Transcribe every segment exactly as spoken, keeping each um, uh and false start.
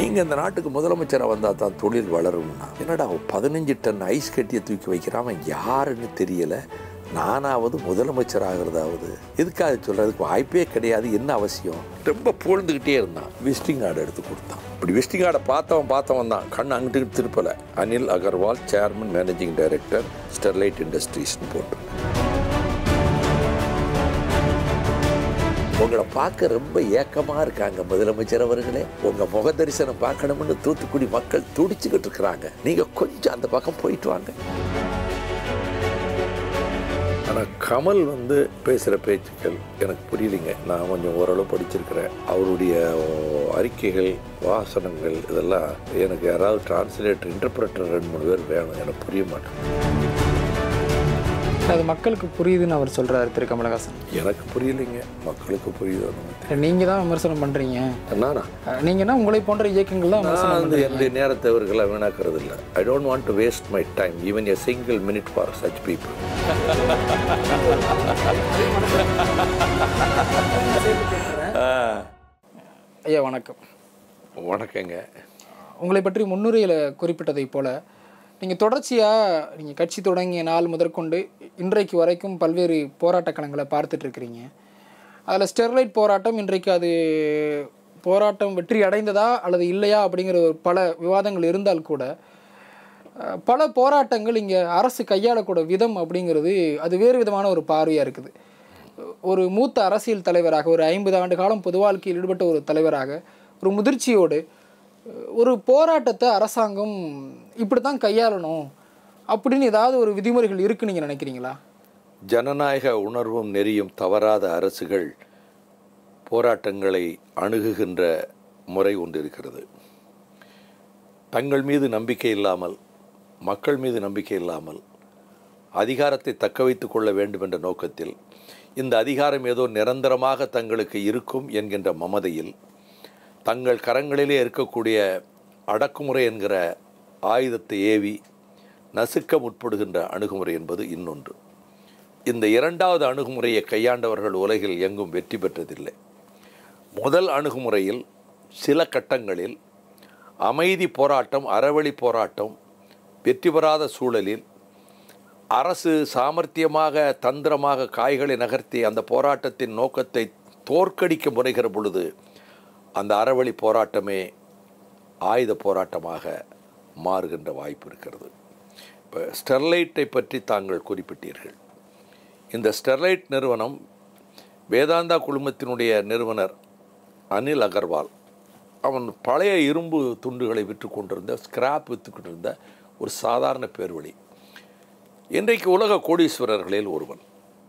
நீங்கள் இந்த நாட்டுக்கு முதலமைச்சராக வந்தால் தான் தொழில் வளரும்னா என்னடா பதினஞ்சு டன் ஐஸ் கட்டியை தூக்கி வைக்கிறான் யாருன்னு தெரியலை, நானாவது முதலமைச்சர் ஆகிறதாவது எதுக்காக சொல்கிறதுக்கு வாய்ப்பே கிடையாது, என்ன அவசியம்? ரொம்ப புகழ்ந்துக்கிட்டே இருந்தான். விசிட்டிங் கார்டு எடுத்து கொடுத்தான். இப்படி விசிட்டிங் கார்டை பார்த்தவன் பார்த்தவன் தான் கண் அங்கிட்டு திருப்பலை. Anil Agarwal, chairman managing director, Sterlite இண்டஸ்ட்ரீஸ்னு போட்டு. உங்களை பார்க்க ரொம்ப ஏக்கமாக இருக்காங்க முதலமைச்சர் அவர்களே, உங்கள் முக தரிசனம் பார்க்கணும்னு தூத்துக்குடி மக்கள் துடிச்சுக்கிட்டு இருக்கிறாங்க. நீங்கள் கொஞ்சம் அந்த பக்கம் போயிட்டு வாங்க. ஆனால் கமல் வந்து பேசுகிற பேச்சுக்கள் எனக்கு புரியலைங்க. நான் கொஞ்சம் ஓரளவு படிச்சிருக்கிறேன். அவருடைய அறிக்கைகள், வாசனங்கள் இதெல்லாம் எனக்கு யாராவது டிரான்ஸ்லேட்டர், இன்டர்பிரட்டர் ரெண்டு மூணு பேர் வேணும், எனக்கு புரிய மாட்டேன். அது மக்களுக்கு புரியுதுன்னு அவர் சொல்கிறாரு திரு கமலஹாசன். எனக்கு புரியலைங்க, மக்களுக்கு புரியுது. நீங்கள் தான் விமர்சனம் பண்ணுறீங்க. நானா? நீங்கன்னா உங்களை போன்ற இயக்கங்கள் தான் நான் வந்து என்னுடைய நேரத்தை அவர்களாக வீணாக்கிறது இல்லை. I don't want to waste my time even a single minute for such people. ஐயா வணக்கம். வணக்கங்க. உங்களை பற்றி முன்னுரையில் குறிப்பிட்டதை போல நீங்கள் தொடர்ச்சியாக நீங்கள் கட்சி தொடங்கிய நாள் முதற்கொண்டு இன்றைக்கு வரைக்கும் பல்வேறு போராட்ட களங்களை பார்த்துட்ருக்கிறீங்க. அதில் ஸ்டெர்லைட் போராட்டம் இன்றைக்கு அது போராட்டம் வெற்றி அடைந்ததா அல்லது இல்லையா அப்படிங்கிற ஒரு பல விவாதங்கள் இருந்தால் கூட பல போராட்டங்கள் இங்கே அரசு கையாளக்கூட விதம் அப்படிங்கிறது அது வேறு விதமான ஒரு பார்வையாக இருக்குது. ஒரு மூத்த அரசியல் தலைவராக, ஒரு ஐம்பது ஆண்டு காலம் பொது வாழ்க்கையில் ஈடுபட்ட ஒரு தலைவராக, ஒரு முதிர்ச்சியோடு ஒரு போராட்டத்தை அரசாங்கம் இப்படி தான் கையாளணும் அப்படின்னு ஏதாவது ஒரு விதிமுறைகள் இருக்குன்னு நீங்கள் நினைக்கிறீங்களா? ஜனநாயக உணர்வும் நெறியும் தவறாத அரசுகள் போராட்டங்களை அணுகுகின்ற முறை ஒன்று இருக்கிறது. தங்கள் மீது நம்பிக்கை இல்லாமல், மக்கள் மீது நம்பிக்கை இல்லாமல் அதிகாரத்தை தக்க வைத்து கொள்ள வேண்டும் என்ற நோக்கத்தில், இந்த அதிகாரம் ஏதோ நிரந்தரமாக தங்களுக்கு இருக்கும் என்கின்ற மமதையில் தங்கள் கரங்களிலே இருக்கக்கூடிய அடக்குமுறை என்கிற ஆயுதத்தை ஏவி நசுக்க முற்படுகின்ற அணுகுமுறை என்பது இன்னொன்று. இந்த இரண்டாவது அணுகுமுறையை கையாண்டவர்கள் உலகில் எங்கும் வெற்றி பெற்றதில்லை. முதல் அணுகுமுறையில் சில கட்டங்களில் அமைதி போராட்டம், அறவழி போராட்டம் வெற்றி பெறாத சூழலில் அரசு சாமர்த்தியமாக, தந்திரமாக காய்களை நகர்த்தி அந்த போராட்டத்தின் நோக்கத்தை தோற்கடிக்க முனைகிற பொழுது அந்த அறவழி போராட்டமே ஆயுத போராட்டமாக மாறுகின்ற வாய்ப்பு இருக்கிறது. இப்போ ஸ்டெர்லைட்டை பற்றி தாங்கள் குறிப்பிட்டீர்கள். இந்த ஸ்டெர்லைட் நிறுவனம் வேதாந்தா குழுமத்தினுடைய நிறுவனர் அனில் அகர்வால், அவன் பழைய இரும்பு துண்டுகளை விற்று கொண்டிருந்த, ஸ்கிராப் விற்று கொண்டிருந்த ஒரு சாதாரண பேர்வழி. இன்றைக்கு உலக கோடீஸ்வரர்களில் ஒருவன்.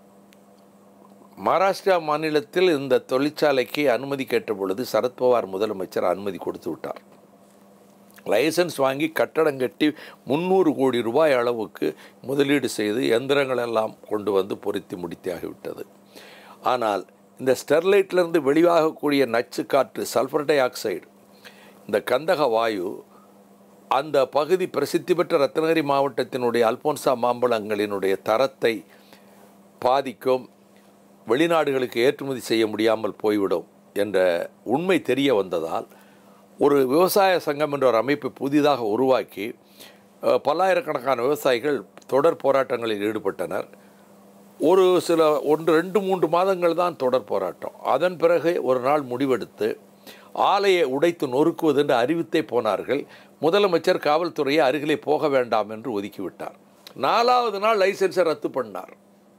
மகாராஷ்டிரா மாநிலத்தில் இந்த தொழிற்சாலைக்கு அனுமதி கேட்ட பொழுது சரத்பவார் முதலமைச்சர் அனுமதி கொடுத்து விட்டார். லைசன்ஸ் வாங்கி கட்டடம் கட்டி முந்நூறு கோடி ரூபாய் அளவுக்கு முதலீடு செய்து எந்திரங்கள் எல்லாம் கொண்டு வந்து பொருத்தி முடித்தாகிவிட்டது. ஆனால் இந்த ஸ்டெர்லைட்டிலிருந்து வெளியாகக்கூடிய நச்சு காற்று, சல்ஃபர் டை ஆக்சைடு, இந்த கந்தக வாயு அந்த பகுதி பிரசித்தி பெற்ற ரத்னகிரி மாவட்டத்தினுடைய அல்போன்சா மாம்பழங்களினுடைய தரத்தை பாதிக்கும், வெளிநாடுகளுக்கு ஏற்றுமதி செய்ய முடியாமல் போய்விடும் என்ற உண்மை தெரிய வந்ததால் ஒரு விவசாய சங்கம் என்ற ஒரு அமைப்பை புதிதாக உருவாக்கி பல்லாயிரக்கணக்கான விவசாயிகள் தொடர் போராட்டங்களில் ஈடுபட்டனர். ஒரு சில ஒன்று ரெண்டு மூன்று மாதங்கள் தான் தொடர் போராட்டம். அதன் பிறகு ஒரு நாள் முடிவெடுத்து ஆலையை உடைத்து நொறுக்குவது என்று அறிவித்தே போனார்கள். முதலமைச்சர் காவல்துறையை அருகிலே போக வேண்டாம் என்று ஒதுக்கிவிட்டார். நாலாவது நாள் லைசன்ஸை ரத்து பண்ணார்.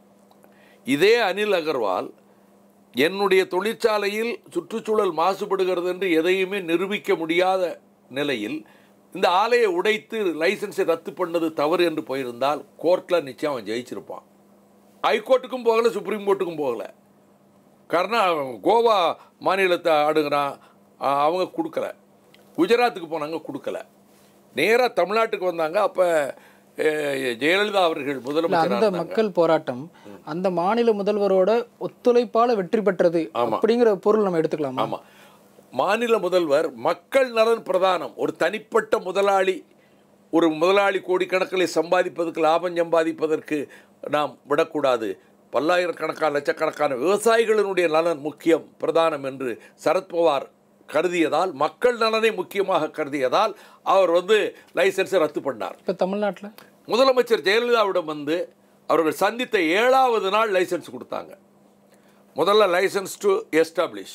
இதே அனில் அகர்வால் என்னுடைய தொழிற்சாலையில் சுற்றுச்சூழல் மாசுபடுகிறது என்று எதையுமே நிரூபிக்க முடியாத நிலையில் இந்த ஆலையை உடைத்து லைசன்ஸை ரத்து பண்ணது தவறு என்று போயிருந்தால் கோர்ட்டில் நிச்சயம் அவன் ஜெயிச்சிருப்பான். ஹைகோர்ட்டுக்கும் போகலை, சுப்ரீம் கோர்ட்டுக்கும் போகலை. கர்நா கோவா மாநிலத்தை ஆடுகிறான், அவங்க கொடுக்கல. குஜராத்துக்கு போனாங்க, கொடுக்கல. நேராக தமிழ்நாட்டுக்கு வந்தாங்க. அப்போ ஜெயலலிதா அவர்கள் முதலமைச்சர். அந்த மக்கள் போராட்டம் அந்த மாநில முதல்வரோட ஒத்துழைப்பால வெற்றி பெற்றது அப்படிங்கிற பொருள் நம்ம எடுத்துக்கலாம். ஆமாம், மாநில முதல்வர் மக்கள் நலன் பிரதானம். ஒரு தனிப்பட்ட முதலாளி, ஒரு முதலாளி கோடிக்கணக்கில் சம்பாதிப்பதற்கு, லாபம் சம்பாதிப்பதற்கு நாம் விடக்கூடாது. பல்லாயிரக்கணக்கான லட்சக்கணக்கான விவசாயிகளினுடைய நலன் முக்கியம், பிரதானம் என்று சரத்பவார் கருதியதால், மக்கள் நலனை முக்கியமாக கருதியதால் அவர் வந்து லைசன்ஸை ரத்து பண்ணார். இப்போ தமிழ்நாட்டில் முதலமைச்சர் ஜெயலலிதாவிடம் வந்து அவர்கள் சந்தித்த ஏழாவது நாள் லைசன்ஸ் கொடுத்தாங்க. முதல்ல லைசன்ஸ் டு எஸ்டாப்ளிஷ்,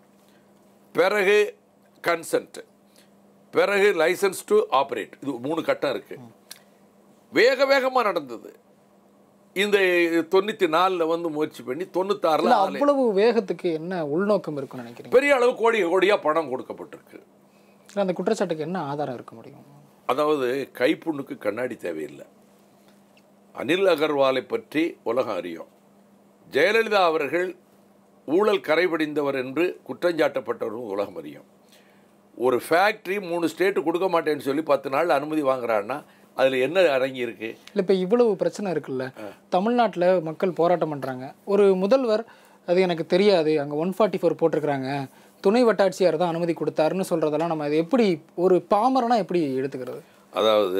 பிறகு கன்சென்ட், பிறகு லைசன்ஸ் டு ஆப்ரேட். இது மூணு கட்டம் இருக்கு. வேக வேகமாக நடந்தது. இந்த தொண்ணூற்றி நாலில் வந்து முயற்சி பண்ணி தொண்ணூத்தாறில் அவ்வளவு வேகத்துக்கு என்ன உள்நோக்கம் இருக்குன்னு நினைக்கிறேன்? பெரிய அளவு கோடி கோடியாக பணம் கொடுக்கப்பட்டிருக்கு. அந்த குற்றச்சாட்டுக்கு என்ன ஆதாரம் இருக்க முடியும்? அதாவது கைப்புண்ணுக்கு கண்ணாடி தேவையில்லை. அனில் அகர்வாலை பற்றி உலகம் அறியும். ஜெயலலிதா அவர்கள் ஊழல் கரைபடிந்தவர் என்று குற்றஞ்சாட்டப்பட்டவரும் உலகம் அறியும். ஒரு ஃபேக்ட்ரி மூணு ஸ்டேட்டு கொடுக்க மாட்டேன்னு சொல்லி பத்து நாள் அனுமதி வாங்குறான்னா அதில் என்ன அடங்கி இருக்கு? இல்லை, இப்போ இவ்வளவு பிரச்சனை இருக்குல்ல, தமிழ்நாட்டில் மக்கள் போராட்டம் பண்ணுறாங்க. ஒரு முதல்வர் அது எனக்கு தெரியாது, அங்கே ஒன் ஃபார்ட்டி ஃபோர் போட்டிருக்கிறாங்க, துணை வட்டாட்சியார் தான் அனுமதி கொடுத்தாருன்னு சொல்கிறதெல்லாம் நம்ம அது எப்படி ஒரு பாமரனா எப்படி எடுத்துக்கிறது? அதாவது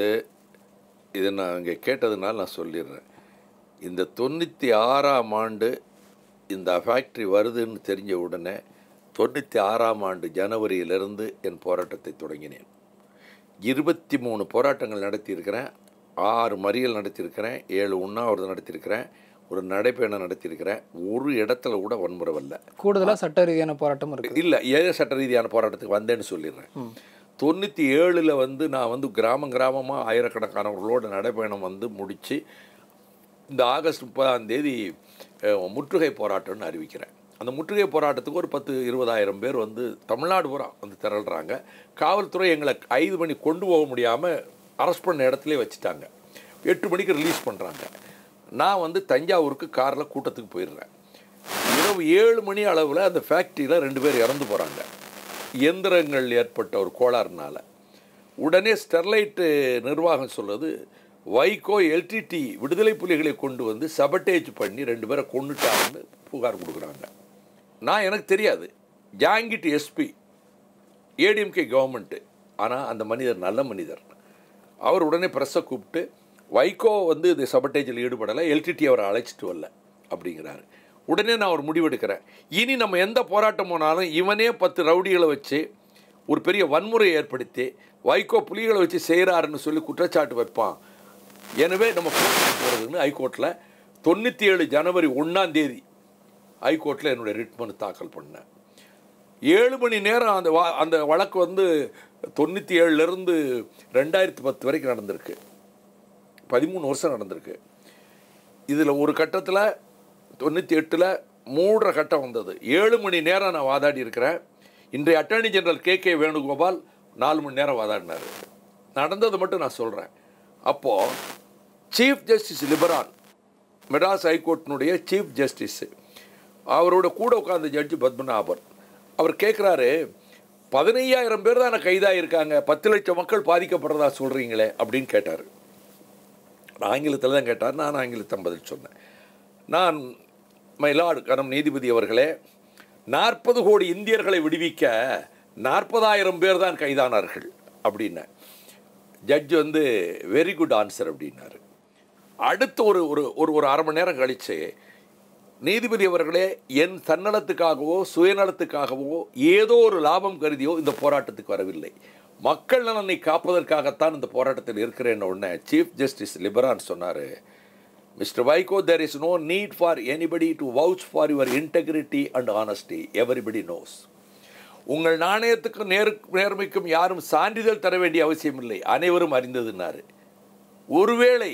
இதை நான் இங்கே கேட்டதுனால நான் சொல்லிடுறேன். இந்த தொண்ணூற்றி ஆறாம் ஆண்டு இந்த ஃபேக்ட்ரி வருதுன்னு தெரிஞ்ச உடனே தொண்ணூற்றி ஆறாம் ஆண்டு ஜனவரியிலிருந்து என் போராட்டத்தை தொடங்கினேன். இருபத்தி மூணு போராட்டங்கள் நடத்தியிருக்கிறேன், ஆறு மறியல் நடத்தியிருக்கிறேன், ஏழு உண்ணாவிரதம் நடத்தியிருக்கிறேன், ஒரு நடைப்பயணம் நடத்தியிருக்கிறேன். ஒரு இடத்துல கூட வன்முறை வரல. கூடுதலாக சட்ட ரீதியான போராட்டம் இருக்குது. இல்லை, ஏதோ சட்ட ரீதியான போராட்டத்துக்கு வந்தேன்னு சொல்லிடுறேன். தொண்ணூற்றி ஏழில் வந்து நான் வந்து கிராமம் கிராமமாக ஆயிரக்கணக்கானவர்களோட நடைப்பயணம் வந்து முடித்து இந்த ஆகஸ்ட் முப்பதாம் தேதி முற்றுகை போராட்டம்னு அறிவிக்கிறேன். அந்த முற்றுகை போராட்டத்துக்கு ஒரு பத்து இருபதாயிரம் பேர் வந்து தமிழ்நாடு பூரா வந்து திரள்றாங்க. காவல்துறை எங்களை ஐந்து மணி கொண்டு போக முடியாமல் அரெஸ்ட் பண்ண இடத்துலேயே வச்சுட்டாங்க. எட்டு மணிக்கு ரிலீஸ் பண்ணுறாங்க. நான் வந்து தஞ்சாவூருக்கு காரில் கூட்டத்துக்கு போயிடுறேன். இரவு ஏழு மணி அளவில் அந்த ஃபேக்ட்ரியில் ரெண்டு பேர் இறந்து போகிறாங்க, இயந்திரங்கள் ஏற்பட்ட ஒரு கோளாறுனால. உடனே ஸ்டெர்லைட்டு நிர்வாகம் சொல்லுது, வைகோ எல்டிடி விடுதலை புலிகளை கொண்டு வந்து சபட்டேஜ் பண்ணி ரெண்டு பேரை கொண்டுட்டாங்கன்னு புகார் கொடுக்குறாங்க. நான் எனக்கு தெரியாது, ஜாங்கிட் எஸ்பி ஏடிஎம்கே கவர்மெண்ட்டு. ஆனால் அந்த மனிதர் நல்ல மனிதர். அவர் உடனே ப்ரெஸ்ஸை கூப்பிட்டு வைகோ வந்து இந்த சபட்டேஜில் ஈடுபடலை, எல்டிடி அவரை அழைச்சிட்டு வரல அப்படிங்கிறாரு. உடனே நான் ஒரு முடிவெடுக்கிறேன், இனி நம்ம எந்த போராட்டம் போனாலும் இவனே பத்து ரவுடிகளை வச்சு ஒரு பெரிய வன்முறையை ஏற்படுத்தி வைகோ புலிகளை வச்சு செய்கிறாருன்னு சொல்லி குற்றச்சாட்டு வைப்பான். எனவே நம்ம கோர்ட்டுக்கு போகிறதுன்னு ஹைகோர்ட்டில் தொண்ணூற்றி ஏழு ஜனவரி ஒன்றாம் தேதி ஹைகோர்ட்டில் என்னுடைய ரிட் மனு தாக்கல் பண்ணேன். ஏழு மணி நேரம் அந்த வா அந்த வழக்கு வந்து தொண்ணூற்றி ஏழுலேருந்து ரெண்டாயிரத்தி பத்து வரைக்கும் நடந்திருக்கு. பதிமூணு வருஷம் நடந்திருக்கு. இதில் ஒரு கட்டத்தில் தொண்ணூற்றி எட்டில் மூன்றரை கட்டம் வந்தது. ஏழு மணி நேரம் நான் வாதாடி இருக்கிறேன். இன்றைய attorney general K K Venugopal நாலு மணி நேரம் வாதாடினார். நடந்தது மட்டும் நான் சொல்கிறேன். அப்போது சீஃப் ஜஸ்டிஸ் லிபரான், மெட்ராஸ் ஹைகோர்ட்டினுடைய சீஃப் ஜஸ்டிஸு, அவரோட கூட உட்கார்ந்த ஜட்ஜு பத்மநாபன், அவர் கேட்குறாரு, பதினையாயிரம் பேர் தான் கைதாக இருக்காங்க, பத்து லட்சம் மக்கள் பாதிக்கப்படுறதா சொல்கிறீங்களே அப்படின்னு கேட்டார். ஆங்கிலத்தில் தான் கேட்டார், நான் ஆங்கிலத்தை பதில் சொன்னேன். நான் மை லார்டு கனம் நீதிபதி அவர்களே, நாற்பது கோடி இந்தியர்களை விடுவிக்க நாற்பதாயிரம் பேர் தான் கைதானார்கள் அப்படின்னேன். ஜட்ஜ் வந்து வெரி குட் ஆன்சர் அப்படின்னாரு. அடுத்து ஒரு ஒரு ஒரு அரை மணி நேரம் கழித்து, நீதிபதி அவர்களே, என் தன்னலத்துக்காகவோ சுயநலத்துக்காகவோ ஏதோ ஒரு லாபம் கருதியோ இந்த போராட்டத்துக்கு வரவில்லை, மக்கள் நலனை காப்பதற்காகத்தான் இந்த போராட்டத்தில் இருக்கிறேன்னு உடனே சீஃப் ஜஸ்டிஸ் லிபரான் சொன்னார், mister Vaiko, there is no need for anybody to vouch for your integrity and honesty. Everybody knows. உங்கள் நாணயத்துக்கும் நேரு நேர்மைக்கும் யாரும் சான்றிதழ் தர வேண்டிய அவசியம் இல்லை, அனைவரும் அறிந்ததுன்னாரு. ஒருவேளை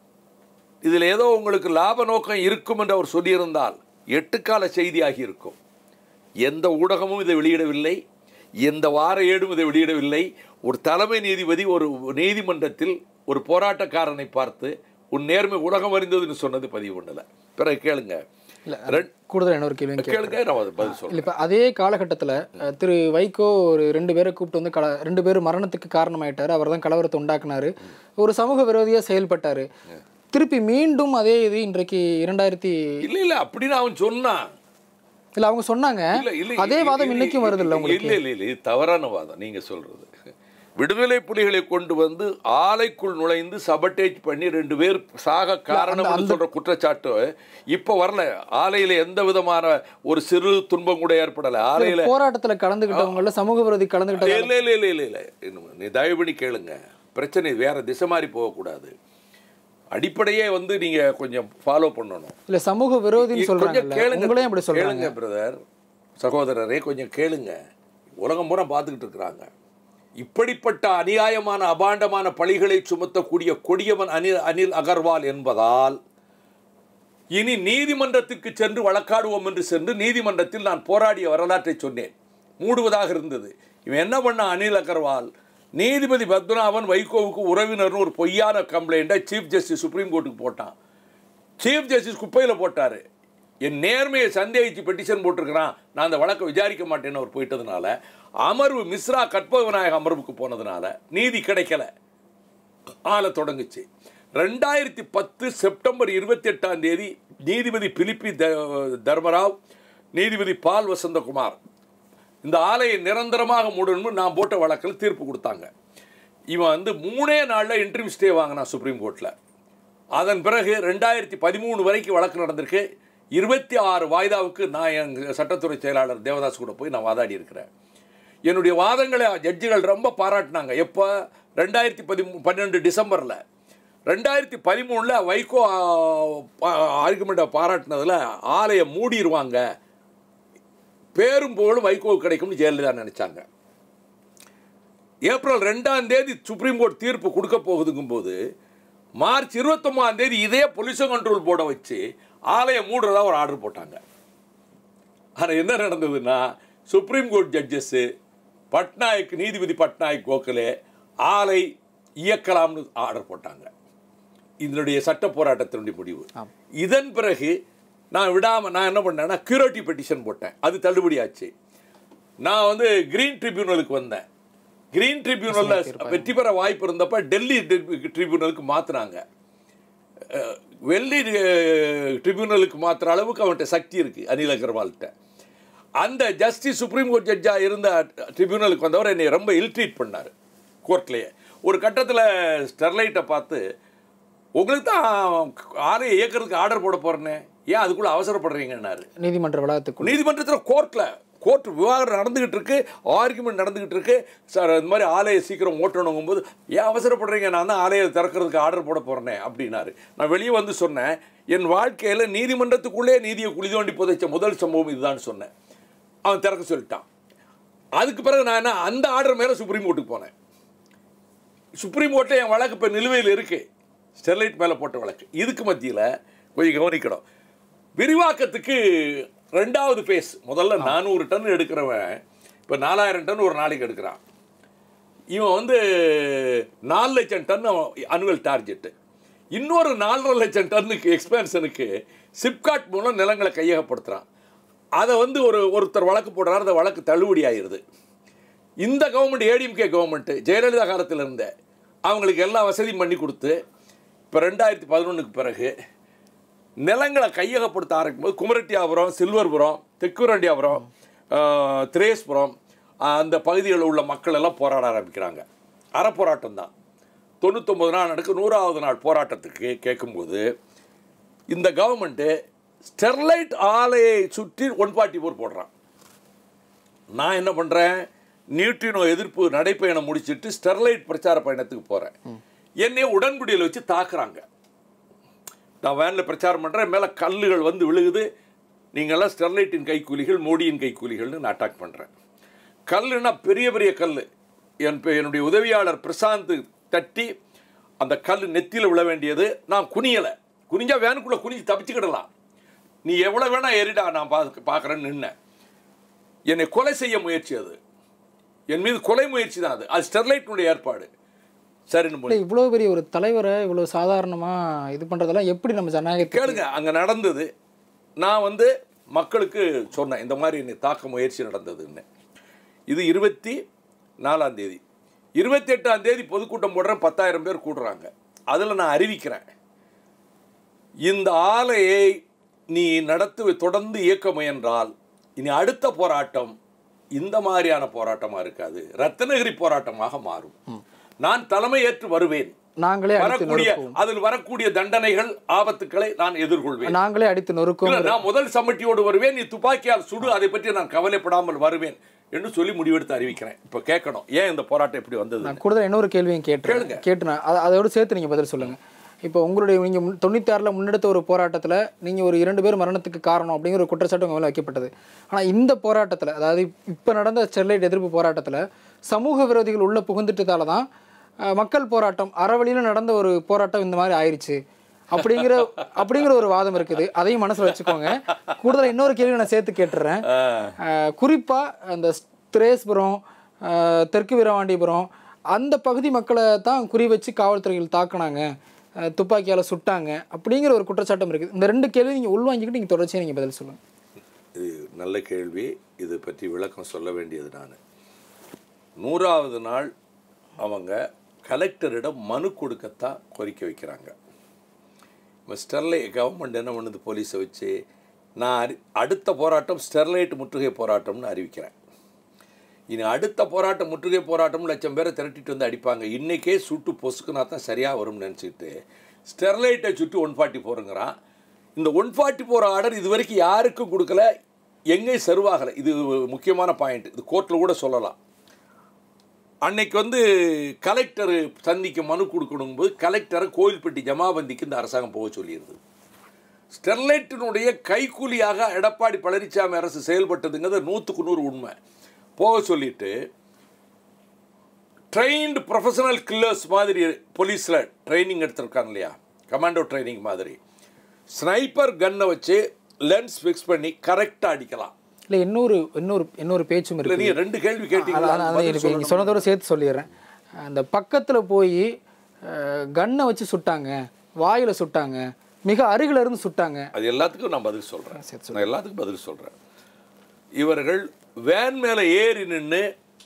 இதில் ஏதோ உங்களுக்கு லாப நோக்கம் இருக்கும் என்று அவர் சொல்லியிருந்தால் எட்டுக்கால செய்தியாகி இருக்கும். எந்த ஊடகமும் இதை வெளியிடவில்லை, எந்த வார ஏடும் இதை வெளியிடவில்லை. ஒரு தலைமை நீதிபதி ஒரு நீதிமன்றத்தில் ஒரு போராட்டக்காரனை பார்த்து உன் நேர்மை உலகம் அறிந்ததுன்னு சொன்னது பதிவு பண்ணலை. பிறகு கேளுங்க, கூடுதல் இன்னொரு கேள்வி கேளுங்க, நான் பதில் சொல்றேன். இப்போ அதே காலகட்டத்தில் திரு வைகோ ஒரு ரெண்டு பேரை கூப்பிட்டு வந்து கல ரெண்டு பேரும் மரணத்துக்கு காரணமாயிட்டார். அவர் தான் கலவரத்தை உண்டாக்குனாரு, ஒரு சமூக விரோதியாக செயல்பட்டார். திருப்பி மீண்டும் அதே இது இன்றைக்கு இரண்டாயிரத்தி இல்லை இல்லை அப்படின்னு அவன் சொன்னான். இல்லை, அவங்க சொன்னாங்க அதே வாதம் இன்னைக்கும் வருது இல்லை உங்களுக்கு? இல்லை இல்லை இல்லை, தவறான வாதம் நீங்கள் சொல்கிறது. விடுதலை புலிகளை கொண்டு வந்து ஆலைக்குள் நுழைந்து சபட்டேஜ் பண்ணி ரெண்டு பேர் சாக காரணம் சொல்ற குற்றச்சாட்டு இப்ப வரல. ஆலையில எந்த விதமான ஒரு சிறு துன்பம் கூட ஏற்படல. ஆலையில போராட்டத்துல கலந்துகிட்டவங்கள சமூக விரோதி கலந்துகிட்ட இல்ல இல்ல இல்ல இல்ல இல்ல நீ தயவு பண்ணி கேளுங்க. பிரச்சனை வேற திசை மாதிரி போகக்கூடாது. அடிப்படையே வந்து நீங்க கொஞ்சம் ஃபாலோ பண்ணணும். இல்ல சமூக விரோதின்னு சொல்றாங்க. கேளுங்க கேளுங்க பிரதர் சகோதரரே, கொஞ்சம் கேளுங்க. உலகம் பூரா பார்த்துக்கிட்டு இருக்கிறாங்க. இப்படிப்பட்ட அநியாயமான அபாண்டமான பழிகளை சுமத்தக்கூடிய கொடியவன் அனில் அனில் அகர்வால் என்பதால் இனி நீதிமன்றத்துக்கு சென்று வழக்காடுவோம் என்று சென்று நீதிமன்றத்தில் நான் போராடிய வரலாற்றை சொன்னேன். மூடுவதாக இருந்தது. இவன் என்ன பண்ண அனில் அகர்வால், நீதிபதி பத்மநாபன் வைகோவுக்கு உறவினர்னு ஒரு பொய்யான கம்ப்ளைண்ட்டை சீஃப் ஜஸ்டிஸ் சுப்ரீம் கோர்ட்டுக்கு போட்டான். சீஃப் ஜஸ்டிஸ் குப்பையில் போட்டார். என் நேர்மையை சந்தேகித்து பெட்டிஷன் போட்டிருக்கிறான், நான் அந்த வழக்கை விசாரிக்க மாட்டேன்னு அவர் போயிட்டதுனால அமர்வு மிஸ்ரா கற்பக விநாயக அமர்வுக்கு போனதுனால நீதி கிடைக்கல. ஆள தொடங்குச்சு. ரெண்டாயிரத்தி பத்து செப்டம்பர் இருபத்தி எட்டாம் தேதி நீதிபதி பிலிப்பி தர்மராவ், நீதிபதி பால் வசந்தகுமார் இந்த ஆலையை நிரந்தரமாக மூடணும்னு நான் போட்ட வழக்கில் தீர்ப்பு கொடுத்தாங்க. இவன் வந்து மூணே நாளில் இன்ட்ரீம் ஸ்டே வாங்கினான் சுப்ரீம் கோர்ட்டில். அதன் பிறகு ரெண்டாயிரத்தி பதிமூணு வரைக்கும் வழக்கு நடந்திருக்கு. இருபத்தி ஆறு வாய்தாவுக்கு நான் எங்கள் சட்டத்துறை செயலாளர் தேவதாஸ் கூட போய் நான் வாதாடி இருக்கிறேன். என்னுடைய வாதங்களை ஜட்ஜிகள் ரொம்ப பாராட்டினாங்க. எப்போ? ரெண்டாயிரத்தி பதிமூ பன்னெண்டு டிசம்பரில். ரெண்டாயிரத்தி பதிமூணில் வைகோ ஆர்குமெண்ட்டை பாராட்டினதில் ஆலையை மூடிடுவாங்க, பேரும் புகழும் வைகோ கிடைக்கும்னு ஜெயலலிதா நினச்சாங்க. ஏப்ரல் ரெண்டாம் தேதி சுப்ரீம் கோர்ட் தீர்ப்பு கொடுக்க போகுதுங்கும் போது மார்ச் இருபத்தொம்பதாம் தேதி இதே பொல்யூஷன் கண்ட்ரோல் போர்டை வச்சு ஆலையை மூடுறதா ஒரு ஆர்டர் போட்டாங்க. ஆனால் என்ன நடந்ததுன்னா, சுப்ரீம் கோர்ட் ஜட்ஜஸ்ஸு பட்நாயக், நீதிபதி பட்நாயக் கோகலே ஆலை இயக்கலாம்னு ஆர்டர் போட்டாங்க. இதனுடைய சட்ட போராட்டத்தினுடைய முடிவு. இதன் பிறகு நான் விடாமல் நான் என்ன பண்ணேன்னா கியூரேட்டிவ் பெட்டிஷன் போட்டேன். அது தள்ளுபடி ஆச்சு. நான் வந்து கிரீன் ட்ரிபியூனலுக்கு வந்தேன். கிரீன் ட்ரிபியூனலில் வெற்றி பெற வாய்ப்பு இருந்தப்ப டெல்லி ட்ரிபியூனலுக்கு மாற்றினாங்க. வெள்ளி ட்ரிபியூனலுக்கு மாற்றுற அளவுக்கு அவன்கிட்ட சக்தி இருக்குது அனில் அகர்வால்கிட்ட. அந்த ஜஸ்டிஸ் சுப்ரீம் கோர்ட் ஜட்ஜாக இருந்த ட்ரிபியூனலுக்கு வந்தவர் என்னை ரொம்ப இல்ட்ரீட் பண்ணார் கோர்ட்லேயே. ஒரு கட்டத்தில் ஸ்டெர்லைட்டை பார்த்து, உங்களுக்கு தான் ஆலையை இயக்கிறதுக்கு ஆர்டர் போட போகிறேன்னே, ஏன் அதுக்குள்ளே அவசரப்படுறீங்கன்னாரு. நீதிமன்ற வளாகத்துக்கு நீதிமன்றத்தில் கோர்ட்டில் கோர்ட் விவாதம் நடந்துக்கிட்டு இருக்கு, ஆர்குமெண்ட் நடந்துக்கிட்டு இருக்கு. சார் இந்த மாதிரி ஆலையை சீக்கிரம் ஓட்டணுங்கும் போது ஏன் அவசரப்படுறீங்க, நான் தான் ஆலையை திறக்கிறதுக்கு ஆர்டர் போட போகிறேனே அப்படின்னாரு. நான் வெளியே வந்து சொன்னேன், என் வாழ்க்கையில் நீதிமன்றத்துக்குள்ளே நீதியை குழி தோண்டி புதைச்ச முதல் சம்பவம் இதுதான் சொன்னேன். அவன் திறக்க சொல்லிட்டான். அதுக்கு பிறகு நான் என்ன அந்த ஆர்டர் மேலே சுப்ரீம் கோர்ட்டுக்கு போனேன். சுப்ரீம் கோர்ட்டில் என் வழக்கு இப்போ நிலுவையில் இருக்குது, ஸ்டெர்லைட் மேலே போட்ட வழக்கு. இதுக்கு மத்தியில் கொஞ்சம் கவனிக்கணும். விரிவாக்கத்துக்கு ரெண்டாவது பேஸ், முதல்ல நானூறு டன் எடுக்கிறவன் இப்போ நாலாயிரம் டன் ஒரு நாளைக்கு எடுக்கிறான். இவன் வந்து நாலு லட்சம் டன் அனுவல் டார்கெட்டு. இன்னொரு நாலரை லட்சம் டன்னுக்கு எக்ஸ்பேன்ஷனுக்கு சிப்காட் மூலம் நிலங்களை கையகப்படுத்துகிறான். அதை வந்து ஒரு ஒருத்தர் வழக்கு போடுறாரு, அந்த வழக்கு தள்ளுபடி ஆகிடுது. இந்த கவர்மெண்ட் ஏடிஎம்கே கவர்மெண்ட்டு ஜெயலலிதா காலத்தில் இருந்த அவங்களுக்கு எல்லா வசதியும் பண்ணி கொடுத்து இப்போ ரெண்டாயிரத்தி பதினொன்றுக்கு பிறகு நிலங்களை கையகப்படுத்த ஆரம்பிக்கும் போது குமரட்டியாபுரம், சில்வர்புரம், தெக்குரண்டியாபுரம், திரேஸ்புரம் அந்த பகுதிகளில் உள்ள மக்கள் எல்லாம் போராட ஆரம்பிக்கிறாங்க. அறப்போராட்டம் தான். தொண்ணூத்தொம்பது நாள் நடக்கும். நூறாவது நாள் போராட்டத்துக்கு கேட்கும்போது இந்த கவர்மெண்ட்டு ஸ்டெர்லைட் ஆலையை சுற்றி ஒன் ஃபார்ட்டி ஃபோர் போடுறான். நான் என்ன பண்ணுறேன், நியூட்ரினோ எதிர்ப்பு நடைப்பயணம் முடிச்சுட்டு ஸ்டெர்லைட் பிரச்சார பயணத்துக்கு போகிறேன். என்னையே உடன்குடியில் வச்சு தாக்குறாங்க. நான் வேனில் பிரச்சாரம் பண்ணுறேன், மேலே கல்லுகள் வந்து விழுகுது. நீங்கள்லாம் ஸ்டெர்லைட்டின் கைக்கூலிகள், மோடியின் கைக்கூலிகள்னு நான் அட்டாக் பண்ணுறேன். கல்லுன்னா பெரிய பெரிய கல். என் என்னுடைய உதவியாளர் பிரசாந்த் தட்டி அந்த கல் நெத்தியில் விழ வேண்டியது. நான் குனியலை. குனிஞ்சால் வேனுக்குள்ளே குனிஞ்சு தப்பிச்சுக்கிடலாம். நீ எவ்வளோ வேணா ஏறிடா, நான் பார்க்க பார்க்குறேன்னு நின்னேன். என்னை கொலை செய்ய முயற்சி, அது என் மீது கொலை முயற்சி தான். அது அது ஸ்டெர்லைட்டினுடைய ஏற்பாடு. சரின்னு இவ்வளோ பெரிய ஒரு தலைவரை இவ்வளோ சாதாரணமாக இது பண்ணுறதெல்லாம் எப்படி நம்ம ஜனநாயகம் கேளுங்க. அங்கே நடந்தது. நான் வந்து மக்களுக்கு சொன்னேன், இந்த மாதிரி என்னை தாக்க முயற்சி நடந்ததுன்னு. இது இருபத்தி நாலாம் தேதி. இருபத்தி எட்டாம் தேதி பொதுக்கூட்டம் போடுறேன். பத்தாயிரம் பேர் கூடுறாங்க. அதில் நான் அறிவிக்கிறேன், இந்த ஆலையை நீ நடத்து தொடர்ந்து இயக்க முயன்றால் இனி அடுத்த போராட்டம் இந்த மாதிரியான போராட்டமாக இருக்காது, ரத்னகிரி போராட்டமாக மாறும். நான் தலைமை ஏற்று வருவேன். நாங்களே வரக்கூடிய அதில் வரக்கூடிய தண்டனைகள் ஆபத்துக்களை நான் எதிர்கொள்வேன். நாங்களே அடித்து நொறுக்கும். நான் முதல் சம்மட்டியோடு வருவேன், நீ துப்பாக்கியால் சுடு, அதை பற்றி நான் கவலைப்படாமல் வருவேன் என்று சொல்லி முடிவெடுத்து அறிவிக்கிறேன். இப்போ கேட்கணும், ஏன் இந்த போராட்டம் எப்படி வந்தது? நான் கூடுதல் இன்னொரு கேள்வியும் கேட்டு கேட்டு நான் அதோடு சேர்த்து நீங்கள் பதில் சொல்லுங்கள். இப்போ உங்களுடைய நீங்கள் தொண்ணூற்றி ஆறில் முன்னெடுத்த ஒரு போராட்டத்தில் நீங்கள் ஒரு இரண்டு பேர் மரணத்துக்கு காரணம் அப்படிங்கிற ஒரு குற்றச்சாட்டு உங்கள் மேலே வைக்கப்பட்டது. ஆனால் இந்த போராட்டத்தில், அதாவது இப்போ நடந்த ஸ்டெர்லைட் எதிர்ப்பு போராட்டத்தில் சமூக விரோதிகள் உள்ள புகுந்துட்டதால தான் மக்கள் போராட்டம் அறவழியில் நடந்த ஒரு போராட்டம் இந்த மாதிரி ஆயிடுச்சு அப்படிங்கிற அப்படிங்கிற ஒரு வாதம் இருக்குது. அதையும் மனசில் வச்சுக்கோங்க. கூடுதலாக இன்னொரு கேள்வி நான் சேர்த்து கேட்டுறேன். குறிப்பாக அந்த திரேஸ்புரம், தெற்கு வீரவாண்டிபுரம் அந்த பகுதி மக்களை தான் குறி வச்சு காவல்துறைகள் தாக்குனாங்க, துப்பாக்கியால் சுட்டாங்க அப்படிங்கிற ஒரு குற்றச்சாட்டம் இருக்குது. இந்த ரெண்டு கேள்வி நீங்கள் உள்வாங்கிக்கிட்டு நீங்கள் தொடர்ச்சியாக நீங்கள் பதில் சொல்லுங்கள். இது நல்ல கேள்வி. இது பற்றி விளக்கம் சொல்ல வேண்டியது நான். நூறாவது நாள் அவங்க கலெக்டரிடம் மனு கொடுக்கத்தான் கோரிக்கை வைக்கிறாங்க. இப்போ ஸ்டெர்லைட் கவர்மெண்ட் என்ன பண்ணுது, போலீஸை வச்சு நான் அடுத்த போராட்டம் ஸ்டெர்லைட் முற்றுகை போராட்டம்னு அறிவிக்கிறேன். இனி அடுத்த போராட்டம் முற்றுகை போராட்டம் லட்சம் பேரை திரட்டிட்டு வந்து அடிப்பாங்க, இன்றைக்கே சுட்டு பொசுக்குனா தான் சரியாக வரும்னு நினச்சிக்கிட்டு ஸ்டெர்லைட்டை சுட்டு ஒன் ஃபார்ட்டி ஃபோருங்கிறான். இந்த ஒன் ஃபார்ட்டி ஃபோர் ஆர்டர் இது வரைக்கும் யாருக்கும் கொடுக்கல, எங்கேயும் சர்வாகலை. இது முக்கியமான பாயிண்ட், இது கோர்ட்டில் கூட சொல்லலாம். அன்னைக்கு வந்து கலெக்டர் சந்திக்க மனு கொடுக்கணும்போது கலெக்டரை கோயில்பட்டி ஜமாபந்திக்கு இந்த அரசாங்கம் போக சொல்லிடுது. ஸ்டெர்லைட்டினுடைய கைக்கூலியாக எடப்பாடி பழனிசாமி அரசு செயல்பட்டதுங்கிறது நூற்றுக்கு நூறு உண்மை. போக சொல்லிட்டு ட்ரெயின்டு ப்ரொஃபஷனல் கில்லர்ஸ் மாதிரி போலீஸில் ட்ரைனிங் எடுத்திருக்காங்க இல்லையா, கமாண்டோ ட்ரைனிங் மாதிரி, ஸ்னைப்பர் கன்னை வச்சு லென்ஸ் ஃபிக்ஸ் பண்ணி கரெக்டாக அடிக்கலாம். இல்லை இன்னொரு இன்னொரு இன்னொரு பேச்சும் இருக்குது. நீங்கள் ரெண்டு கேள்வி கேட்டீங்க, சொன்னதோடு சேர்த்து சொல்லிடுறேன். அந்த பக்கத்தில் போய் கன்னை வச்சு சுட்டாங்க, வாயில் சுட்டாங்க, மிக அருகில் இருந்து சுட்டாங்க. அது எல்லாத்துக்கும் நான் பதில் சொல்கிறேன். நான் எல்லாத்துக்கும் பதில் சொல்கிறேன். இவர்கள் வேன் மேலே ஏறி நின்று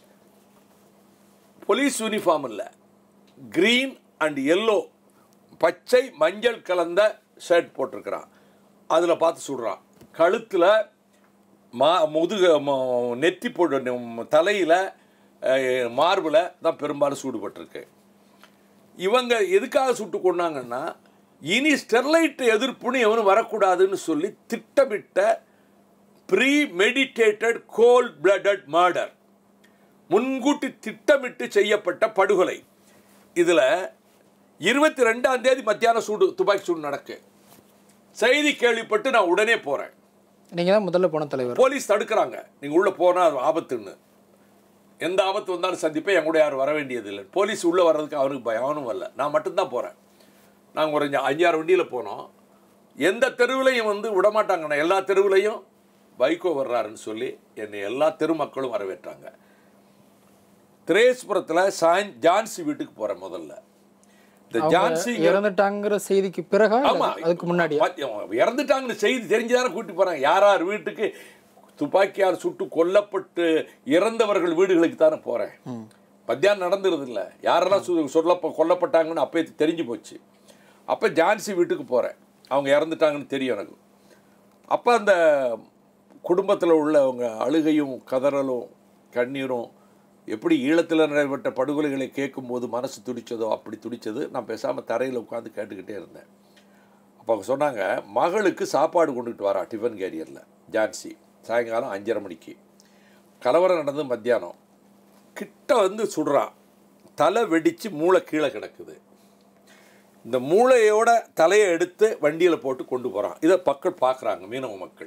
போலீஸ் யூனிஃபார்ம் இல்லை, கிரீன் அண்ட் எல்லோ, பச்சை மஞ்சள் கலந்த ஷர்ட் போட்டிருக்கிறான், அதில் பார்த்து சுடுறான். கழுத்தில் மா முதுக நெத்தி போட்டு தலையில் மார்பில் தான் பெரும்பாலும் சூடுபட்டிருக்கு. இவங்க எதுக்காக சுட்டு கொண்டாங்கன்னா, இனி ஸ்டெர்லைட் எதிர்ப்புன்னு எவனும் வரக்கூடாதுன்னு சொல்லி திட்டமிட்ட premeditated cold blooded murder, முன்கூட்டி திட்டமிட்டு செய்யப்பட்ட படுகொலை. இதில் இருபத்தி ரெண்டாம் தேதி மத்தியானம் சூடு துப்பாக்கி சூடு நடக்கு. செய்தி கேள்விப்பட்டு நான் உடனே போகிறேன். நீங்கள் தான் முதல்ல போன தலைவர். போலீஸ் தடுக்கிறாங்க, நீங்கள் உள்ளே போனால் அது ஆபத்துன்னு. எந்த ஆபத்து வந்தாலும் சந்திப்பேன், என் கூட யாரும் வர வேண்டியதில்லை. போலீஸ் உள்ளே வர்றதுக்கு அவனுக்கு பயம், அவனும் வரல, நான் மட்டும்தான் போகிறேன். நாங்கள் ஒரு அஞ்சாறு வண்டியில் போனோம். எந்த தெருவிலையும் வந்து விடமாட்டாங்கண்ணா, எல்லா தெருவிலையும் வைகோ வர்றாருன்னு சொல்லி என்னை எல்லா தெரு மக்களும் வரவேற்றாங்க. திரேஸ்புரத்தில் சாய் ஜான்சி வீட்டுக்கு போகிறேன். முதல்ல இந்த ஜான்சி இறந்துட்டாங்கிற செய்திக்கு பிறகு, ஆமாம் அதுக்கு முன்னாடி இறந்துட்டாங்கன்னு செய்தி தெரிஞ்சுதானே கூட்டி போகிறாங்க. யார் யார் வீட்டுக்கு துப்பாக்கியால் சுட்டு கொல்லப்பட்டு இறந்தவர்கள் வீடுகளுக்கு தானே போகிறேன். மத்தியானம் நடந்துருது இல்லை, யாரெல்லாம் சு சொல்ல கொல்லப்பட்டாங்கன்னு அப்போ தெரிஞ்சு போச்சு. அப்போ ஜான்சி வீட்டுக்கு போகிறேன், அவங்க இறந்துட்டாங்கன்னு தெரியும் எனக்கு. அப்போ அந்த குடும்பத்தில் உள்ளவங்க அழுகையும் கதறலும் கண்ணீரும் எப்படி ஈழத்தில் நடைபெற்ற படுகொலைகளை கேட்கும்போது மனசு துடித்ததோ அப்படி துடித்தது. நான் பேசாமல் தரையில் உட்காந்து கேட்டுக்கிட்டே இருந்தேன். அப்போ அவங்க சொன்னாங்க, மகளுக்கு சாப்பாடு கொண்டுகிட்டு வரா டிஃபன் கேரியரில் ஜான்சி, சாயங்காலம் அஞ்சரை மணிக்கு. கலவரம் நடந்து மத்தியானம் கிட்ட வந்து சுடுறான், தலை வெடித்து மூளை கீழே கிடக்குது. இந்த மூளையோட தலையை எடுத்து வண்டியில் போட்டு கொண்டு போகிறான். இதை மக்கள் பார்க்குறாங்க, மீனவ மக்கள்.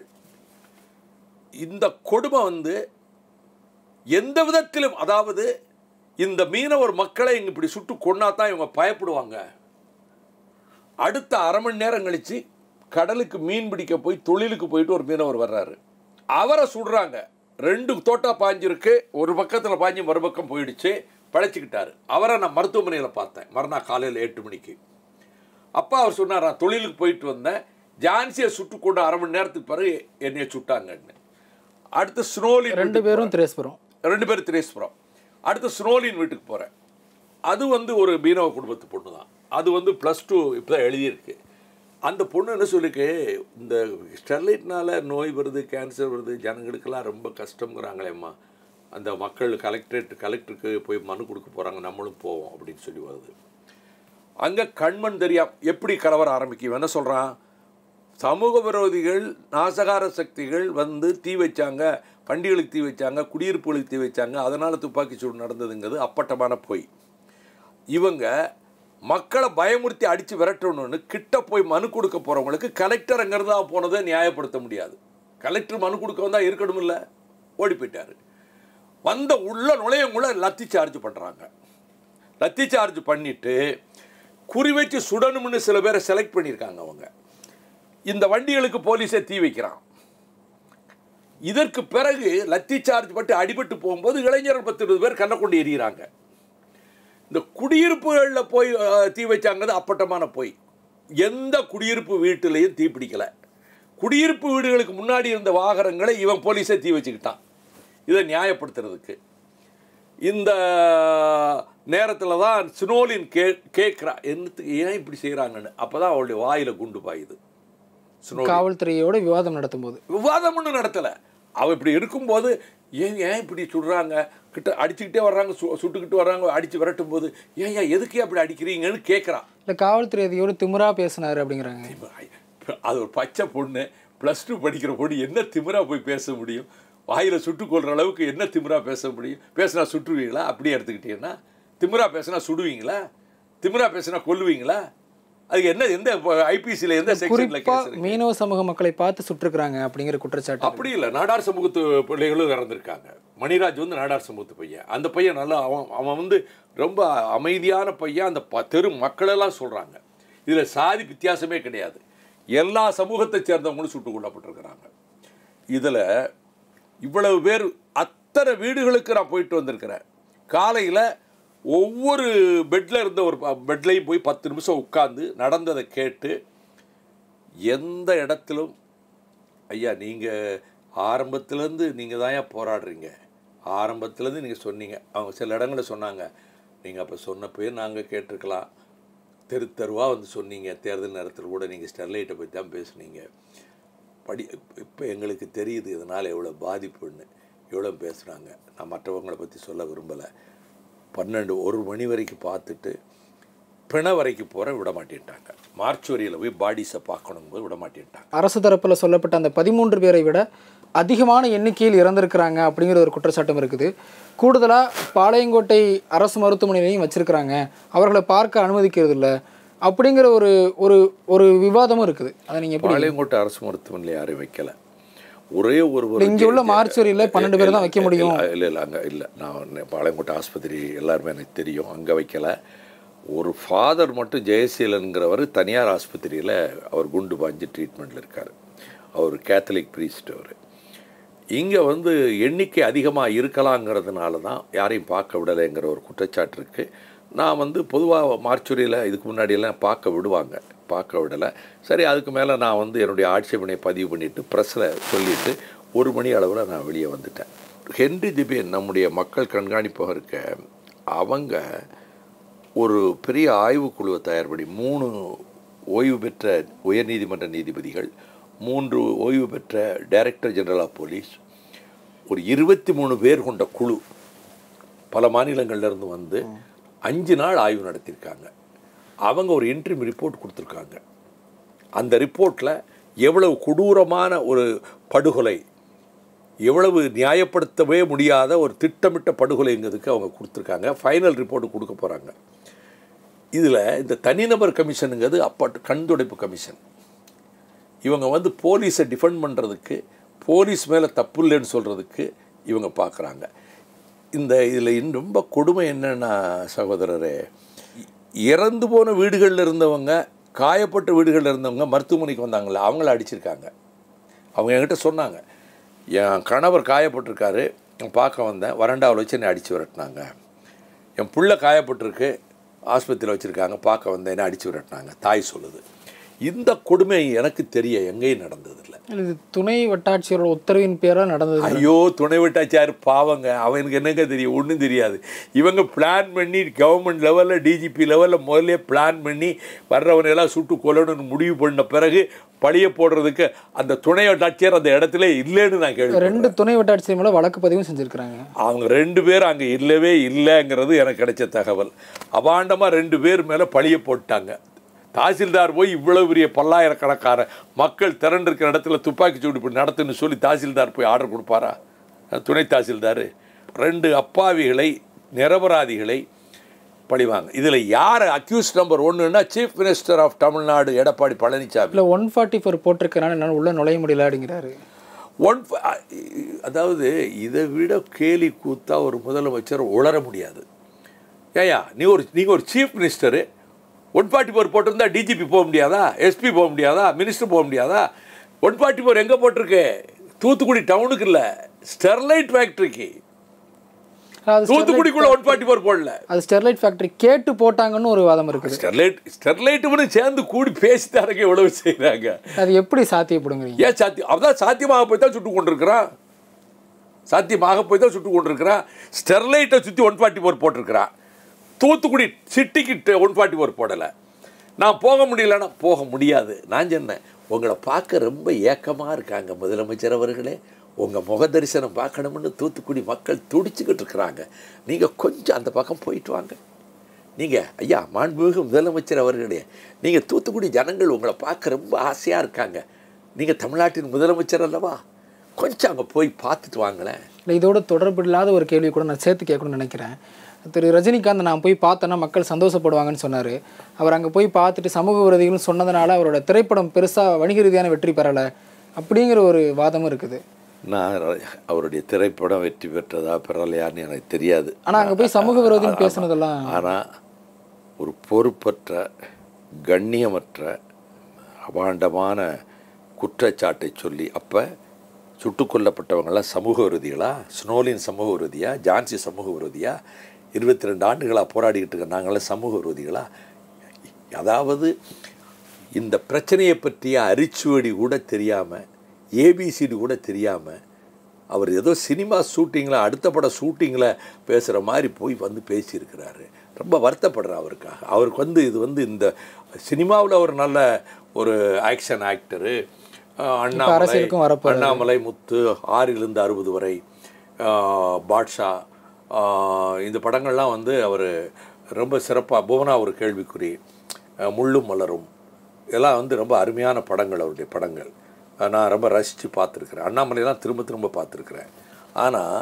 இந்த கொடுமை வந்து எந்த விதத்திலும், அதாவது இந்த மீனவர் மக்களை இங்கே இப்படி சுட்டு கொண்டா தான் இவங்க பயப்படுவாங்க. அடுத்த அரை மணி நேரம் கழித்து கடலுக்கு மீன் பிடிக்க போய் தொழிலுக்கு போயிட்டு ஒரு மீனவர் வர்றாரு, அவரை சுடுறாங்க. ரெண்டு தோட்டா பாஞ்சிருக்கு, ஒரு பக்கத்தில் பாஞ்சி மறுபக்கம் போயிடுச்சு, பழைச்சிக்கிட்டாரு. அவரை நான் மருத்துவமனையில் பார்த்தேன் மறுநாள் காலையில் எட்டு மணிக்கு. அப்போ அவர் சொன்னார், நான் தொழிலுக்கு போயிட்டு வந்தேன், ஜான்சியை சுட்டு கொண்டு அரை மணி நேரத்துக்கு பிறகு என்னையை சுட்டாங்கன்னு. அடுத்து ஸ்னோலின், ரெண்டு பேரும் திரேஸ்புரம், ரெண்டு பேரும் திரேஸ்புரம். அடுத்து ஸ்னோலின் வீட்டுக்கு போகிறேன். அது வந்து ஒரு மீனவ குடும்பத்து பொண்ணு தான். அது வந்து ப்ளஸ் டூ இப்போ தான் எழுதியிருக்கு. அந்த பொண்ணு என்ன சொல்லிருக்கு, இந்த ஸ்டெர்லைட்னால் நோய் வருது, கேன்சர் வருது, ஜனங்களுக்கெல்லாம் ரொம்ப கஷ்டங்கிறாங்களேம்மா. அந்த மக்கள் கலெக்டரேட் கலெக்டருக்கு போய் மனு கொடுக்க போகிறாங்க, நம்மளும் போவோம் அப்படின்னு சொல்லி வருது. அங்கே கண்மண் தெரியாம எப்படி கலவரம் ஆரம்பிக்கும். என்ன சொல்கிறான், சமூக விரோதிகள் நாசகார சக்திகள் வந்து தீ வச்சாங்க, பண்டிகைகளுக்கு தீ வச்சாங்க, குடியிருப்புகளுக்கு தீ வச்சாங்க, அதனால் துப்பாக்கி சூடு நடந்ததுங்கிறது அப்பட்டமான பொய். இவங்க மக்களை பயமுறுத்தி அடித்து விரட்டணும்னு கிட்ட போய் மனு கொடுக்க போகிறவங்களுக்கு கலெக்டர் அங்கேருந்தா போனதை நியாயப்படுத்த முடியாது. கலெக்டர் மனு கொடுக்க வந்தால் இருக்கணும் இல்லை, ஓடி போயிட்டார். வந்த உள்ள நுழையவங்கள லத்தி சார்ஜ் பண்ணுறாங்க. லத்தி சார்ஜ் பண்ணிவிட்டு குறி வச்சு சுடணும்னு சில பேரை செலக்ட் பண்ணியிருக்காங்க. அவங்க இந்த வண்டிகளுக்கு போலீஸை தீ வைக்கிறான். இதற்கு பிறகு லத்தி சார்ஜ் பட்டு அடிபட்டு போகும்போது இளைஞர்கள் பத்து இருபது பேர் கண்ணை கொண்டு எறிகிறாங்க. இந்த குடியிருப்புகளில் போய் தீ வச்சாங்கிறது அப்பட்டமான போய். எந்த குடியிருப்பு வீட்டிலையும் தீ பிடிக்கலை. குடியிருப்பு வீடுகளுக்கு முன்னாடி இருந்த வாகனங்களை இவன் போலீஸை தீ வச்சுக்கிட்டான். இதை நியாயப்படுத்துறதுக்கு இந்த நேரத்தில் தான் சினோலின் கே கேட்குறா என்னத்துக்கு ஏன் இப்படி செய்கிறாங்கன்னு. அப்போ தான் அவளுடைய வாயில் குண்டு பாயுது. காவல்துறையோட விவாதம் நடத்தும் போது விவாதம் ஒன்றும் நடத்தலை. அவள் இப்படி இருக்கும்போது ஏன் ஏன் இப்படி சுடுறாங்க, கிட்ட அடிச்சுக்கிட்டே வர்றாங்க, சு சுட்டுக்கிட்டு வர்றாங்க, அடித்து விரட்டும் போது ஏன் ஏன் எதுக்கே அப்படி அடிக்கிறீங்கன்னு கேட்குறான். இல்லை காவல்துறை அதிகாரி திமிரா பேசினார் அப்படிங்கிறாங்க. அது ஒரு பச்சை பொண்ணு, ப்ளஸ் டூ படிக்கிற பொண்ணு, என்ன திமிரா போய் பேச முடியும்? வாயில் சுட்டுக்கொள்கிற அளவுக்கு என்ன திமிரா பேச முடியும்? பேசினா சுட்டுருவீங்களா? அப்படியே எடுத்துக்கிட்டீங்கன்னா திமிரா பேசினா சுடுவீங்களா? திமிரா பேசினா கொல்லுவீங்களா? அதுக்கு என்ன எந்த ஐபிசியில் எந்த செக்ஷன்ல கேஸ்? மீனவ சமூக மக்களை பார்த்து சுட்டுருக்குறாங்க அப்படிங்கிற குற்றச்சாட்டு. அப்படி இல்லை, நாடார் சமூகத்து பிள்ளைகளும் இறந்துருக்காங்க. மணிராஜ் வந்து நாடார் சமூகத்து பையன். அந்த பையன் நல்லா அவன் அவன் வந்து ரொம்ப அமைதியான பையன். அந்த ப தெரு மக்களெல்லாம் சொல்கிறாங்க இதில் சாதி வித்தியாசமே கிடையாது, எல்லா சமூகத்தை சேர்ந்தவங்களும் சுட்டுக் கொல்லப்பட்டிருக்கிறாங்க. இதில் இவ்வளவு பேர் அத்தனை வீடுகளுக்கு நான் போயிட்டு வந்திருக்கிறேன். காலையில் ஒவ்வொரு பெட்டில் இருந்த ஒரு பெட்லையும் போய் பத்து நிமிஷம் உட்காந்து நடந்ததை கேட்டு எந்த இடத்திலும் ஐயா நீங்கள் ஆரம்பத்துலேருந்து நீங்கள் தான் ஏன் போராடுறீங்க, ஆரம்பத்துலேருந்து நீங்கள் சொன்னீங்க. அவங்க சில இடங்களில் சொன்னாங்க, நீங்கள் அப்போ சொன்னப்போயே நாங்கள் கேட்டிருக்கலாம், தெரு தெருவாக வந்து சொன்னீங்க, தேர்தல் நேரத்தில் கூட நீங்கள் ஸ்டெர்லைட்டை பற்றி தான் பேசுனீங்க. படி இப்போ எங்களுக்கு தெரியுது இதனால் எவ்வளோ பாதிப்புன்னு. எவ்வளோ பேசுகிறாங்க. நான் மற்றவங்களை பற்றி சொல்ல விரும்பலை. பன்னெண்டு ஒரு மணி வரைக்கும் பார்த்துட்டு பிண வரைக்கும் போகிற விட மாட்டேன்ட்டாங்க. மார்ச் வரியில் போய் பாடிஸை பார்க்கணும் போது விட மாட்டேன்ட்டாங்க. அரசு தரப்பில் சொல்லப்பட்ட அந்த பதிமூன்று பேரை விட அதிகமான எண்ணிக்கையில் இறந்திருக்கிறாங்க அப்படிங்கிற ஒரு குற்றச்சாட்டம் இருக்குது. கூடுதலாக பாளையங்கோட்டை அரசு மருத்துவமனையிலையும் வச்சுருக்கிறாங்க, அவர்களை பார்க்க அனுமதிக்கிறது இல்லை அப்படிங்கிற ஒரு ஒரு ஒரு விவாதமும் இருக்குது. அதை நீங்கள் பாளையங்கோட்டை அரசு மருத்துவமனையில் யாரையும் வைக்கலை. ஒரே ஒரு இங்கே உள்ள மார்ச் வரியில் பன்னெண்டு பேர் தான் வைக்க முடியும். இல்லை இல்லை அங்கே இல்லை, நான் பாளையங்கோட்டை ஆஸ்பத்திரி எல்லாருமே எனக்கு தெரியும், அங்கே வைக்கலை. ஒரு ஃபாதர் மட்டும் ஜெயசீலன்கிறவர் தனியார் ஆஸ்பத்திரியில் அவர் குண்டு பாஞ்சு ட்ரீட்மெண்ட்டில் இருக்கார். அவர் கேத்தலிக் ப்ரீஸ்ட். அவர் இங்கே வந்து எண்ணிக்கை அதிகமாக இருக்கலாங்கிறதுனால தான் யாரையும் பார்க்க விடலைங்கிற ஒரு குற்றச்சாட்டு இருக்குது. நான் வந்து பொதுவாக மார்ச்சுரியில் இதுக்கு முன்னாடியெல்லாம் பார்க்க விடுவாங்க, பார்க்க விடலை. சரி, அதுக்கு மேலே நான் வந்து என்னுடைய ஆட்சேபனையை பதிவு பண்ணிவிட்டு ப்ரெஸ்ஸில் சொல்லிவிட்டு ஒரு மணி அளவில் நான் வெளியே வந்துட்டேன். ஹென்றி திபேன் நம்முடைய மக்கள் கண்காணிப்பாக இருக்க அவங்க ஒரு பெரிய ஆய்வுக்குழுவை தயார் பண்ணி மூணு ஓய்வு பெற்ற உயர்நீதிமன்ற நீதிபதிகள், மூன்று ஓய்வு பெற்ற டைரக்டர் ஜெனரல் ஆஃப் போலீஸ், ஒரு இருபத்தி மூணு பேர் கொண்ட குழு பல மாநிலங்கள்லேருந்து வந்து அஞ்சு நாள் ஆய்வு நடத்தியிருக்காங்க. அவங்க ஒரு இன்ட்ரீம் ரிப்போர்ட் கொடுத்துருக்காங்க. அந்த ரிப்போர்ட்டில் எவ்வளவு கொடூரமான ஒரு படுகொலை, எவ்வளவு நியாயப்படுத்தவே முடியாத ஒரு திட்டமிட்ட படுகொலைங்கிறதுக்கு அவங்க கொடுத்துருக்காங்க. ஃபைனல் ரிப்போர்ட்டு கொடுக்க போகிறாங்க. இதில் இந்த தனிநபர் கமிஷனுங்கிறது அப்பா கண் துடைப்பு கமிஷன். இவங்க வந்து போலீஸை டிஃபெண்ட் பண்ணுறதுக்கு, போலீஸ் மேலே தப்பு இல்லைன்னு சொல்கிறதுக்கு இவங்க பார்க்குறாங்க. இந்த இதில் இன்னும் ரொம்ப கொடுமை என்னென்னா சகோதரரே, இறந்து போன வீடுகளில் இருந்தவங்க, காயப்பட்ட வீடுகளில் இருந்தவங்க மருத்துவமனைக்கு வந்தாங்களே அவங்கள அடிச்சிருக்காங்க. அவங்க என்கிட்ட சொன்னாங்க, என் கணவர் காயப்பட்டிருக்காரு, நான் பார்க்க வந்தேன், வறண்டாவில் வச்சு என்னை அடித்து விரட்டினாங்க. என் பிள்ளை காயப்பட்டிருக்கு, ஆஸ்பத்திரியில் வச்சுருக்காங்க, பார்க்க வந்தேன், என்னை அடித்து விரட்டினாங்க. தாய் சொல்லுது. இந்த கொடுமை எனக்கு தெரிய எங்கேயும் நடந்ததில்லை. இது துணை வட்டாட்சியரோட உத்தரவின் பேராக நடந்தது. ஐயோ, துணை வட்டாட்சியார் பாவங்க, அவனுக்கு என்னங்க தெரியும்? ஒன்றும் தெரியாது. இவங்க பிளான் பண்ணி கவர்மெண்ட் லெவலில் டிஜிபி லெவலில் முதல்ல பிளான் பண்ணி வர்றவனையெல்லாம் சுட்டு கொல்லணும்னு முடிவு பண்ண பிறகு பழிய போடுறதுக்கு அந்த துணை வட்டாட்சியர் அந்த இடத்துல இல்லைன்னு நான் கேள்வி. ரெண்டு துணை வட்டாட்சியர் மேலே வழக்கு பதிவும் செஞ்சுருக்கிறாங்க. அவங்க ரெண்டு பேரும் அங்கே இல்லவே இல்லைங்கிறது எனக்கு கிடைச்ச தகவல். அபாண்டமாக ரெண்டு பேர் மேலே பழிய போட்டாங்க. தாசில்தார் போய் இவ்வளோ பெரிய பல்லாயிரக்கணக்கான மக்கள் திரண்டிருக்கிற இடத்துல துப்பாக்கி சூடு இப்படி நடத்துன்னு சொல்லி தாசில்தார் போய் ஆர்டர் கொடுப்பாரா? துணை தாசில்தார் ரெண்டு அப்பாவிகளை நிரபராதிகளை பழிவாங்க. இதில் யார் அக்யூஸ் நம்பர் ஒன்றுன்னா chief minister of Tamil Nadu Edappadi Palaniswami. இல்லை ஒன் ஃபார்ட்டி ஃபோர் போட்டிருக்கனால என்னால் உள்ளே நுழைய முடியல அப்படிங்கிறாரு. ஒன் அதாவது இதை விட கேலி கூத்தா ஒரு முதலமைச்சர் உளர முடியாது. ஏயா நீ ஒரு நீங்கள் ஒரு chief minister one forty four போட்டிருந்தா டிஜிபி போக முடியாதா? எஸ்பி போக முடியாதா? மினிஸ்டர் போக முடியாதா? ஒன் ஃபார்ட்டி ஃபோர் எங்கே போட்டிருக்கு? தூத்துக்குடி டவுனுக்கு இல்லை, ஸ்டெர்லைட் ஃபேக்ட்ரிக்கு. தூத்துக்குடிக்குள்ள ஒன் ஃபார்ட்டி ஃபோர் போடல, அது ஸ்டெர்லைட் ஃபேக்ட்ரி கேட்டு போட்டாங்கன்னு ஒரு வாதம் இருக்குது. ஸ்டெர்லைட் ஸ்டெர்லைட்டு சேர்ந்து கூடி பேசித்தாருங்க எவ்வளவு செய்கிறாங்க. அது எப்படி சாத்தியப்படுங்க? ஏன் சாத்தியம்? அதான் சாத்தியமாக போய் தான் சுட்டு கொண்டிருக்கிறான். சாத்தியமாக போய் தான் சுட்டு கொண்டிருக்கிறான். ஸ்டெர்லைட்டை சுற்றி ஒன் ஃபார்ட்டி ஃபோர் போட்டிருக்கிறான். தூத்துக்குடி சிட்டிக்கு ஒன் ஃபார்ட்டி ஃபோர் போடலை. நான் போக முடியலன்னா போக முடியாது. நான் சொன்னேன், உங்களை பார்க்க ரொம்ப ஏக்கமாக இருக்காங்க முதலமைச்சர் அவர்களே, உங்கள் முக தரிசனம் பார்க்கணும்னு தூத்துக்குடி மக்கள் துடிச்சுக்கிட்டு இருக்கிறாங்க. நீங்கள் கொஞ்சம் அந்த பக்கம் போயிட்டு வாங்க. நீங்கள் ஐயா மாண்புமிகு முதலமைச்சர் அவர்களே, நீங்கள் தூத்துக்குடி ஜனங்கள் உங்களை பார்க்க ரொம்ப ஆசையாக இருக்காங்க. நீங்கள் தமிழ்நாட்டின் முதலமைச்சர் அல்லவா, கொஞ்சம் அங்கே போய் பார்த்துட்டு வாங்களேன். இல்லை, இதோட தொடர்பு இல்லாத ஒரு கேள்வி கூட நான் சேர்த்து கேட்கணும்னு நினைக்கிறேன். திரு ரஜினிகாந்த் நான் போய் பார்த்தேன்னா மக்கள் சந்தோஷப்படுவாங்கன்னு சொன்னார். அவர் அங்கே போய் பார்த்துட்டு சமூக விரோதிகள்னு சொன்னதுனால அவரோட திரைப்படம் பெருசாக வணிக ரீதியான வெற்றி பெறலை அப்படிங்கிற ஒரு வாதமும் இருக்குது. நான் அவருடைய திரைப்படம் வெற்றி பெற்றதா பெறலையான்னு எனக்கு தெரியாது. ஆனால் அங்கே போய் சமூக விரோதின்னு பேசுனதெல்லாம். ஆனால் ஒரு பொறுப்பற்ற கண்ணியமற்ற அபாண்டமான குற்றச்சாட்டை சொல்லி அப்போ சுட்டுக் கொல்லப்பட்டவங்களாம் சமூக விரோதிகளா? ஸ்னோலின் சமூக விரோதியா? ஜான்சி சமூக விரோதியா? இருபத்தி ரெண்டு ஆண்டுகளாக போராடிக்கிட்டு இருக்க நாங்களாம் சமூக விரோதிகளா? அதாவது இந்த பிரச்சனையை பற்றிய அரிச்சுவடி கூட தெரியாமல், ஏபிசிடி கூட தெரியாமல், அவர் ஏதோ சினிமா ஷூட்டிங்கில் அடுத்த பட ஷூட்டிங்கில் பேசுகிற மாதிரி போய் வந்து பேசியிருக்கிறாரு. ரொம்ப வருத்தப்படுறேன் அவருக்காக. அவருக்கு வந்து இது வந்து இந்த சினிமாவில் ஒரு நல்ல ஒரு ஆக்ஷன் ஆக்டரு, அண்ணாமலை அண்ணாமலை முத்து ஆறிலிருந்து அறுபது வரை, பாட்ஷா, இந்த படங்கள்லாம் வந்து அவர் ரொம்ப சிறப்பாக, புவனா ஒரு கேள்விக்குறி, முள்ளும் மலரும் எல்லாம் வந்து ரொம்ப அருமையான படங்கள் அவருடைய படங்கள். நான் ரொம்ப ரசித்து பார்த்துருக்குறேன். அண்ணாமலையெல்லாம் திரும்ப திரும்ப பார்த்துருக்குறேன். ஆனால்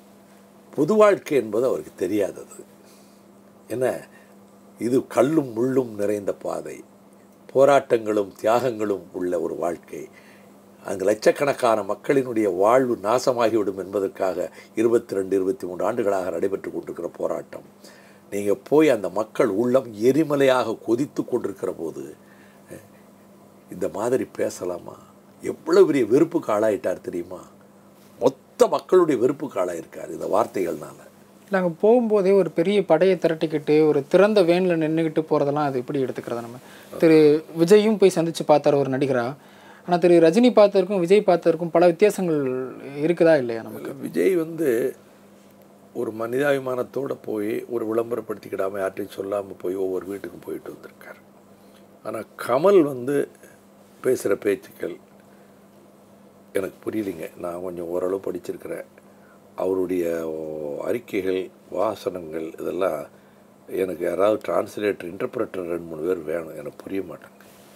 பொது வாழ்க்கை என்பது அவருக்கு தெரியாதது. என்ன இது கல்லும் முள்ளும் நிறைந்த பாதை, போராட்டங்களும் தியாகங்களும் உள்ள ஒரு வாழ்க்கை. அங்கு லட்சக்கணக்கான மக்களினுடைய வாழ்வு நாசமாகிவிடும் என்பதற்காக இருபத்தி ரெண்டு இருபத்தி மூன்று ஆண்டுகளாக நடைபெற்று கொண்டிருக்கிற போராட்டம். நீங்கள் போய் அந்த மக்கள் உள்ளம் எரிமலையாக கொதித்து கொண்டிருக்கிற போது இந்த மாதிரி பேசலாமா? எவ்வளோ பெரிய வெறுப்புக்கு ஆளாயிட்டார் தெரியுமா? மொத்த மக்களுடைய வெறுப்புக்கு ஆளாயிருக்கார் இந்த வார்த்தைகள்னால. நாங்கள் போகும்போதே ஒரு பெரிய படையை திரட்டிக்கிட்டு ஒரு திறந்த வேனில் நின்றுக்கிட்டு போகிறதெல்லாம் அது எப்படி எடுத்துக்கிறதா? நம்ம திரு விஜயும் போய் சந்தித்து பார்த்தார் ஒரு நடிகராக. ஆனால் திரு ரஜினி பார்த்ததற்கும் விஜய் பார்த்ததற்கும் பல வித்தியாசங்கள் இருக்குதா இல்லையா? நமக்கு விஜய் வந்து ஒரு மனிதாபிமானத்தோடு போய் ஒரு விளம்பரப்படுத்திக்கிடாமல் யார்ட்டையும் சொல்லாமல் போய் ஒவ்வொரு வீட்டுக்கும் போயிட்டு வந்திருக்கார். ஆனால் கமல் வந்து பேசுகிற பேச்சுக்கள் எனக்கு புரியலைங்க. நான் கொஞ்சம் ஓரளவு படிச்சிருக்கிறேன். அவருடைய அறிக்கைகள், வாசனங்கள் இதெல்லாம் எனக்கு யாராவது டிரான்ஸ்லேட்டர், இன்டர்பிரட்டர் ரெண்டு மூணு பேர் வேணும். எனக்கு புரிய மாட்டாங்க.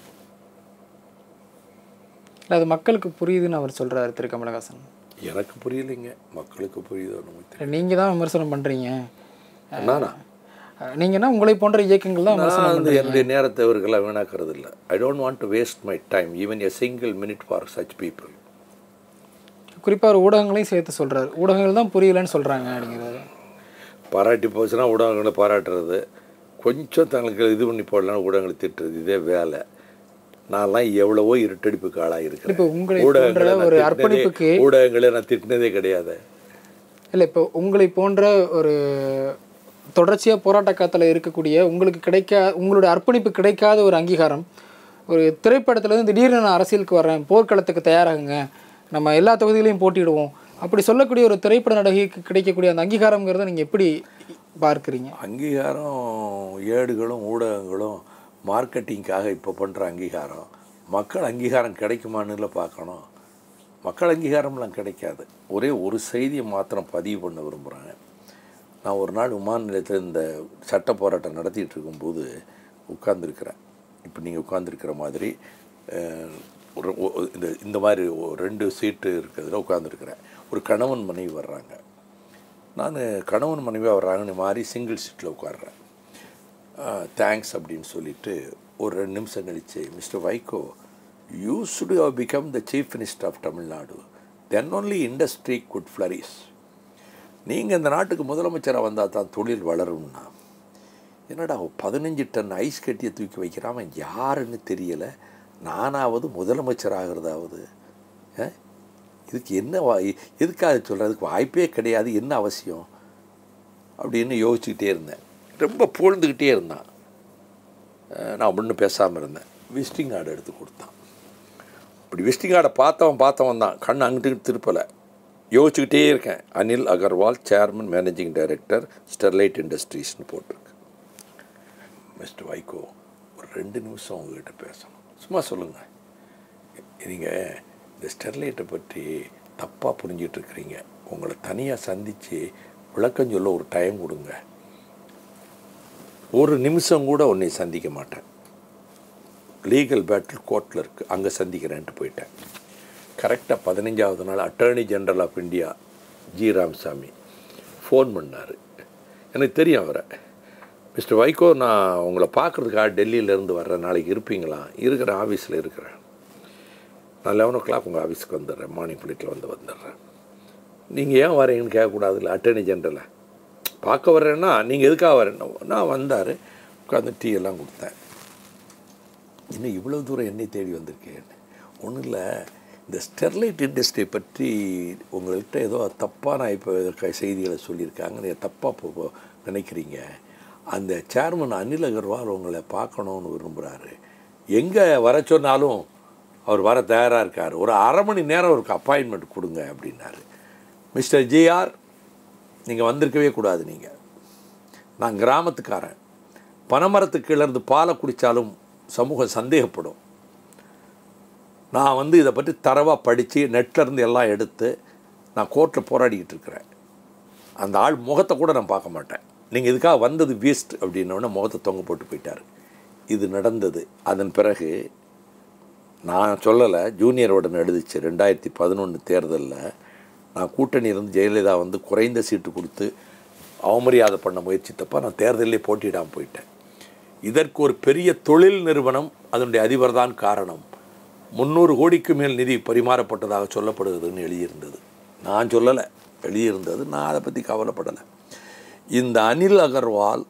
அது மக்களுக்கு புரியுதுன்னு அவர் சொல்கிறார் திரு கமலஹாசன். எனக்கு புரியலைங்க, மக்களுக்கு புரியுது. நீங்கள் தான் விமர்சனம் பண்ணுறீங்க. நானா? நீங்கன்னா உங்களை போன்ற இயக்கங்கள் தான் விமர்சனம் பண்ணுறீங்க. என்னுடைய நேரத்தை இவர்களாக வீணாக்கிறது இல்லை. I don't want to waste my time even a single minute for such people. குறிப்பாக ஒரு ஊடகங்களையும் சேர்த்து சொல்கிறார். ஊடகங்கள் தான் புரியலன்னு சொல்கிறாங்க அப்படிங்கிறது. பாராட்டி போச்சுன்னா ஊடகங்களை பாராட்டுறது, கொஞ்சம் தங்களுக்கு இது பண்ணி போடலான்னு ஊடகங்களை திட்டுறது, இதே வேலை. நான்லாம் எவ்வளவோ இருட்டடிப்புக்கு ஆளாக இருக்கிறேன். இப்போ உங்களை போன்ற ஒரு அர்ப்பணிப்புக்கு ஊடகங்களை நான் திட்டினதே கிடையாது. இல்லை, இப்போ உங்களை போன்ற ஒரு தொடர்ச்சியாக போராட்ட காலத்தில் இருக்கக்கூடிய உங்களுக்கு கிடைக்கா உங்களுடைய அர்ப்பணிப்பு கிடைக்காத ஒரு அங்கீகாரம் ஒரு திரைப்படத்துலேருந்து திடீர்னு நான் அரசியலுக்கு வரேன், போர்க்களத்துக்கு தயாராகுங்க, நம்ம எல்லா தொகுதிகளையும் போட்டிடுவோம் அப்படி சொல்லக்கூடிய ஒரு திரைப்பட நடிகைக்கு கிடைக்கக்கூடிய அந்த அங்கீகாரங்கிறத நீங்கள் எப்படி பார்க்குறீங்க? அங்கீகாரம் ஏடுகளும் ஊடகங்களும் மார்க்கெட்டிங்காக இப்போ பண்ணுற அங்கீகாரம், மக்கள் அங்கீகாரம் கிடைக்குமான்னு பார்க்கணும். மக்கள் அங்கீகாரம்லாம் கிடைக்காது. ஒரே ஒரு செய்தியை மாத்திரம் பதிவு பண்ண விரும்புகிறாங்க. நான் ஒரு நாள் விமான நிலையத்தில் இந்த சட்ட போராட்டம் நடத்திட்டு இருக்கும்போது உட்கார்ந்துருக்கிறேன். இப்போ நீங்கள் உட்கார்ந்துருக்கிற மாதிரி ஒரு இந்த இந்த மாதிரி ரெண்டு சீட்டு இருக்கிறதுல உட்காந்துருக்கிறேன். ஒரு கணவன் மனைவி வர்றாங்க. நான் கணவன் மனைவியாக வர்றாங்கன்னு மாதிரி சிங்கிள் சீட்டில் உட்காடுறேன். தேங்க்ஸ் அப்படின்னு சொல்லிவிட்டு ஒரு ரெண்டு நிமிஷம் கழிச்சு, mister Vaiko, you should have become the chief minister of Tamil Nadu, then only industry could flourish. நீங்கள் இந்த நாட்டுக்கு முதலமைச்சராக வந்தால் தான் தொழில் வளரும்னா, என்னடா பதினஞ்சு டன் ஐஸ் கட்டியை தூக்கி வைக்கிறாம யாருன்னு தெரியலை, நானாவது முதலமைச்சராகிறதாவது இதுக்கு என்ன வா எதுக்காக சொல்கிறதுக்கு வாய்ப்பே கிடையாது, என்ன அவசியம் அப்படின்னு யோசிச்சுக்கிட்டே இருந்தேன். ரொம்ப புகழ்ந்துக்கிட்டே இருந்தான். நான் ஒன்றும் பேசாமல் இருந்தேன். விசிட்டிங் கார்டு எடுத்து கொடுத்தான். இப்படி விசிட்டிங் கார்டை பார்த்தவன் பார்த்தவன் தான், கண் அங்கிட்டு திருப்பலை. யோசிச்சுக்கிட்டே இருக்கேன். Anil Agarwal, chairman managing director, Sterlite இண்டஸ்ட்ரீஸ்னு போட்டிருக்கு. மிஸ்டர் வைகோ, ஒரு ரெண்டு நிமிஷம் உங்கள்கிட்ட பேசணும். சும்மா சொல்லுங்கள். நீங்கள் இந்த ஸ்டெர்லைட்டை பற்றி தப்பாக புரிஞ்சிட்ருக்கிறீங்க. உங்களை தனியாக சந்தித்து விளக்கம் சொல்ல ஒரு டைம் கொடுங்க. ஒரு நிமிஷம் கூட உன்னை சந்திக்க மாட்டேன். லீகல் பேட்டில் கோர்ட்டில் இருக்குது, அங்கே சந்திக்கிறேன்ட்டு போயிட்டேன். கரெக்டாக பதினஞ்சாவது நாள் attorney general of India G Ramaswamy phone பண்ணார். எனக்கு தெரியும் அவரை. மிஸ்டர் வைகோ, நான் உங்களை பார்க்குறதுக்காக டெல்லியிலேருந்து வர்றேன், நாளைக்கு இருப்பீங்களா? இருக்கிற ஆஃபீஸில் இருக்கிறேன். நான் லெவன் ஓ கிளாக் உங்கள் ஆஃபீஸுக்கு வந்துடுறேன், மார்னிங் ஃப்ளைட்டில் வந்து வந்துடுறேன். நீங்கள் ஏன் வரீங்கன்னு கேட்கக்கூடாதுல்ல அட்டர்னி ஜெனரலை. பார்க்க வர்றேன்னா நீங்கள் எதுக்காக வரேன்னா, நான் வந்தார், உட்காந்து டீ எல்லாம் கொடுத்தேன். இன்னும் இவ்வளோ தூரம் என்னை தேடி வந்திருக்கேன். ஒன்றும் இல்லை, இந்த ஸ்டெர்லைட் இண்டஸ்ட்ரியை பற்றி உங்கள்கிட்ட ஏதோ தப்பான இப்போ செய்திகளை சொல்லியிருக்காங்க, நீங்கள் தப்பாக நினைக்கிறீங்க. அந்த சேர்மன் அனில் அகர்வால் உங்களை பார்க்கணுன்னு விரும்புகிறாரு. எங்கே வர சொன்னாலும் அவர் வர தயாராக இருக்கார். ஒரு அரை மணி நேரம் அவருக்கு அப்பாயின்மெண்ட் கொடுங்க அப்படின்னாரு. மிஸ்டர் ஜிஆர், நீங்கள் வந்திருக்கவே கூடாது. நீங்கள் நான் கிராமத்துக்காரன். பனைமரத்துக்கு கீழேருந்து பாலை குடித்தாலும் சமூகம் சந்தேகப்படும். நான் வந்து இதை பற்றி தரவாக படித்து நெட்லேருந்து எல்லாம் எடுத்து நான் கோர்ட்டில் போராடிக்கிட்டு இருக்கிறேன். அந்த ஆள் முகத்தை கூட நான் பார்க்க மாட்டேன். நீங்கள் இதுக்காக வந்தது வேஸ்ட் அப்படின்னோடனே முகத்தை தொங்க போட்டு போயிட்டார். இது நடந்தது. அதன் பிறகு நான் சொல்லலை, ஜூனியரோட எழுதிச்சு. ரெண்டாயிரத்தி பதினொன்று தேர்தலில் நான் கூட்டணி இருந்து ஜெயலலிதா வந்து குறைந்த சீட்டு கொடுத்து அவமரியாதை பண்ண முயற்சித்தப்போ நான் தேர்தலிலே போட்டியிடாமல் போயிட்டேன். இதற்கு ஒரு பெரிய தொழில் நிறுவனம் அதனுடைய அதிபர் தான் காரணம். முந்நூறு கோடிக்கு மேல் நிதி பரிமாறப்பட்டதாக சொல்லப்படுகிறதுன்னு எழுதியிருந்தது. நான் சொல்லலை, எழுதியிருந்தது. நான் அதை பற்றி கவலைப்படலை. இந்த அனில் அகர்வால்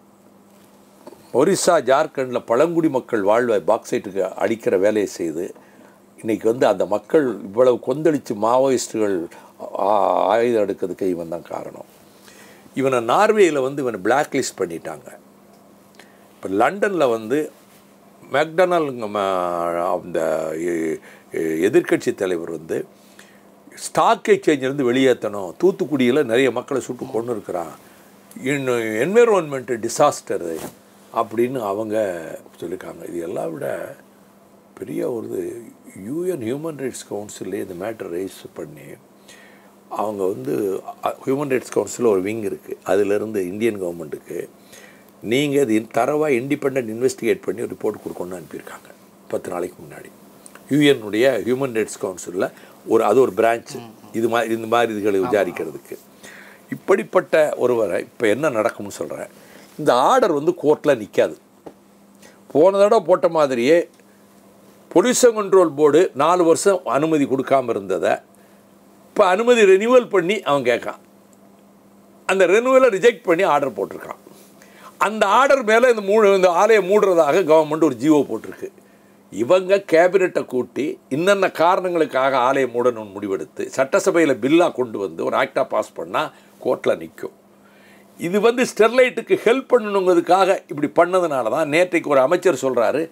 ஒரிசா, ஜார்க்கண்டில் பழங்குடி மக்கள் வாழ்வை பாக்சைட்டுக்கு அடிக்கிற வேலையை செய்து இன்றைக்கி வந்து அந்த மக்கள் இவ்வளவு கொந்தளித்து மாவோயிஸ்டுகள் ஆயுதம் எடுக்கிறதுக்கு இவன் தான் காரணம். இவனை நார்வேயில் வந்து இவனை பிளாக் லிஸ்ட் பண்ணிட்டாங்க. இப்போ லண்டனில் வந்து மெக்டொனால்ட் அந்த எதிர்க்கட்சி தலைவர் வந்து ஸ்டாக் எக்ஸ்சேஞ்சிலேருந்து வெளியேற்றணும், தூத்துக்குடியில் நிறைய மக்களை சுட்டு கொண்டு இருக்கிறான், இன்னும் என்விரான்மெண்ட்டு டிசாஸ்டரு அப்படின்னு அவங்க சொல்லியிருக்காங்க. இது எல்லாம் விட பெரிய ஒரு யூஎன் ஹியூமன் ரைட்ஸ் கவுன்சிலே இந்த மேட்டர் ரைஸ் பண்ணி அவங்க வந்து ஹியூமன் ரைட்ஸ் கவுன்சிலில் ஒரு விங் இருக்குது, அதிலிருந்து இந்தியன் கவர்மெண்ட்டுக்கு நீங்கள் இது தரவாக இண்டிபெண்ட் இன்வெஸ்டிகேட் பண்ணி ஒரு ரிப்போர்ட் கொடுக்கணும்னு அனுப்பியிருக்காங்க பத்து நாளைக்கு முன்னாடி. யூஎனுடைய ஹியூமன் ரைட்ஸ் கவுன்சிலில் ஒரு அது ஒரு பிரான்ச் இது மாதிரி இந்த மாதிரி இதுகளை விசாரிக்கிறதுக்கு. இப்படிப்பட்ட ஒருவரை இப்போ என்ன நடக்கும்னு சொல்கிறேன். இந்த ஆர்டர் வந்து கோர்ட்டில் நிற்காது. போன தடவை போட்ட மாதிரியே பொல்யூஷன் கண்ட்ரோல் போர்டு நாலு வருஷம் அனுமதி கொடுக்காமல் இருந்ததை இப்போ அனுமதி ரெனியூவல் பண்ணி அவன் கேட்கான். அந்த ரெனியூவலை ரிஜெக்ட் பண்ணி ஆர்டர் போட்டிருக்கான். அந்த ஆர்டர் மேலே இந்த மூ இந்த ஆலையை மூடுறதாக கவர்மெண்ட் ஒரு ஜிஓ போட்டிருக்கு. இவங்க கேபினெட்டை கூட்டி இன்னென்ன காரணங்களுக்காக ஆலையை மூடணும்னு முடிவெடுத்து சட்டசபையில் பில்லாக கொண்டு வந்து ஒரு ஆக்டாக பாஸ் பண்ணால் கோர்ட்டில் நிற்கும். இது வந்து ஸ்டெர்லைட்டுக்கு ஹெல்ப் பண்ணணுங்கிறதுக்காக இப்படி பண்ணதுனால தான் நேற்றைக்கு ஒரு அமைச்சர் சொல்கிறாரு,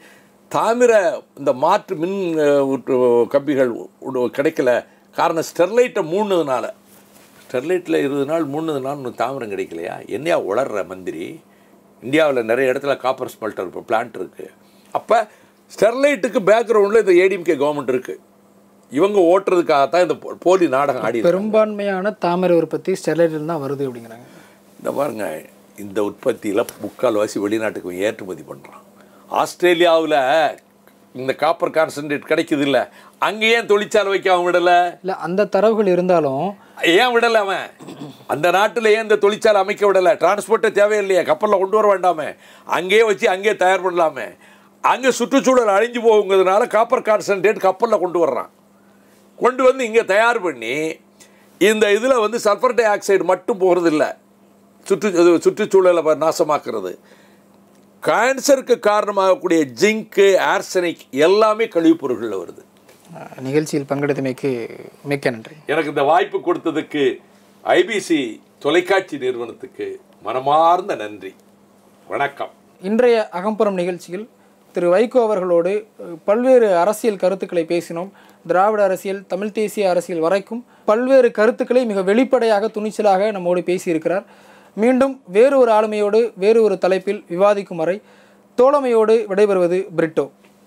தாமிர இந்த மாற்று மின் கம்பிகள் கிடைக்கல. காரணம் ஸ்டெர்லைட்டை மூணுனால. ஸ்டெர்லைட்டில் இருபது நாள் மூணு நாள் இன்னும் தாமிரம் கிடைக்கலையா? என்னையா உளர்ற மந்திரி? இந்தியாவில் நிறைய இடத்துல காப்பர் ஸ்மெல்டர் இப்போ பிளான்ட் இருக்குது. அப்போ ஸ்டெர்லைட்டுக்கு பேக்ரவுண்டில் இந்த ஏடிஎம்கே கவர்மெண்ட் இருக்குது. இவங்க ஓட்டுறதுக்காகத்தான் இந்த போலி நாடகம் ஆடி. பெரும்பான்மையான தாமிர உற்பத்தி ஸ்டெர்லைட்டில் தான் வருது அப்படிங்கிறாங்க. இந்த பாருங்க, இந்த உற்பத்தியில் முக்கால்வாசி வெளிநாட்டுக்கு ஏற்றுமதி பண்ணுறான். ஆஸ்திரேலியாவில் இந்த காப்பர் கான்சன்ட்ரேட் கிடைக்குது இல்லை, அங்கே ஏன் தொழிற்சாலை வைக்க அவன் விடலை? இல்லை, அந்த தரவுகள் இருந்தாலும் ஏன் விடலை அவன்? அந்த நாட்டில் ஏன் இந்த தொழிற்சாலை அமைக்க விடலை? டிரான்ஸ்போர்ட்டே தேவையில்லையே, கப்பலில் கொண்டு வர வேண்டாமே, அங்கேயே வச்சு அங்கேயே தயார் பண்ணலாமே. அங்கே சுற்றுச்சூழல் அழிஞ்சு போகுங்கிறதுனால காப்பர் கான்சன்ட்ரேட் கப்பலில் கொண்டு வர்றான். கொண்டு வந்து இங்கே தயார் பண்ணி இந்த இதில் வந்து சல்ஃபர் டை ஆக்சைடு மட்டும் போகிறது இல்லை, சுற்று சுற்றுச்சூழலை நாசமாக்குறது. கேன்சருக்கு காரணமாகக்கூடிய ஜிங்கு, ஆர்சனிக் எல்லாமே கழிவுப் பொருட்களில் வருது. நிகழ்ச்சியில் பங்கெடுத்தமைக்கு மிக்க நன்றி. எனக்கு இந்த வாய்ப்பு கொடுத்ததுக்கு ஐபிசி தொலைக்காட்சி நிறுவனத்துக்கு மனமார்ந்த நன்றி. வணக்கம். இன்றைய அகம்புறம் நிகழ்ச்சியில் திரு வைகோ அவர்களோடு பல்வேறு அரசியல் கருத்துக்களை பேசினோம். திராவிட அரசியல், தமிழ் தேசிய அரசியல் வரைக்கும் பல்வேறு கருத்துக்களை மிக வெளிப்படையாக துணிச்சலாக நம்மோடு பேசியிருக்கிறார். மீண்டும் வேறு ஒரு ஆளுமையோடு வேறு ஒரு தலைப்பில் விவாதிக்கும் வரை தோழமையோடு விடைபெறுவது பிரிட்டோ.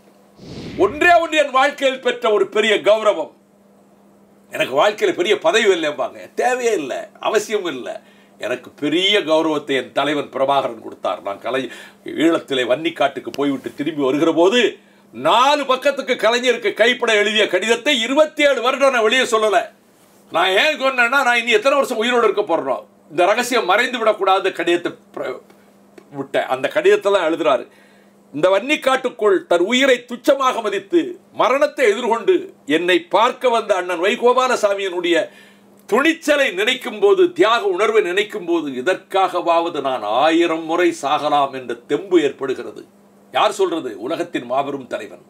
ஒன்றே ஒன்று என் வாழ்க்கையில் பெற்ற ஒரு பெரிய கௌரவம். எனக்கு வாழ்க்கையில் பெரிய பதவி இல்லைம்பாங்க, தேவையே இல்லை, அவசியம் இல்லை. எனக்கு பெரிய கௌரவத்தை என் தலைவன் பிரபாகரன் கொடுத்தார். நான் கலை ஈழத்திலே வன்னிக்காட்டுக்கு போய்விட்டு திரும்பி வருகிற போது நாலு பக்கத்துக்கு கலைஞருக்கு கைப்பட எழுதிய கடிதத்தை இருபத்தி ஏழு வருடம் நான் வெளியே சொல்லலை. நான் ஏன் சொன்னேன்னா, நான் இனி எத்தனை வருஷம் உயிரோடு இருக்க போடுறோம், இந்த ரகசியம் மறைந்து விடக்கூடாத கடிதத்தை விட்டேன். அந்த கடிதத்தை தான் எழுதுறாரு. இந்த வன்னிக்காட்டுக்குள் தன் உயிரை துச்சமாக மதித்து மரணத்தை எதிர்கொண்டு என்னை பார்க்க வந்த அண்ணன் வைகோபாலசாமியினுடைய துணிச்சலை நினைக்கும் போது, தியாக உணர்வை நினைக்கும் போது, இதற்காகவாவது நான் ஆயிரம் முறை சாகலாம் என்ற தெம்பு ஏற்படுகிறது. யார் சொல்றது? உலகத்தின் மாபெரும் தலைவன்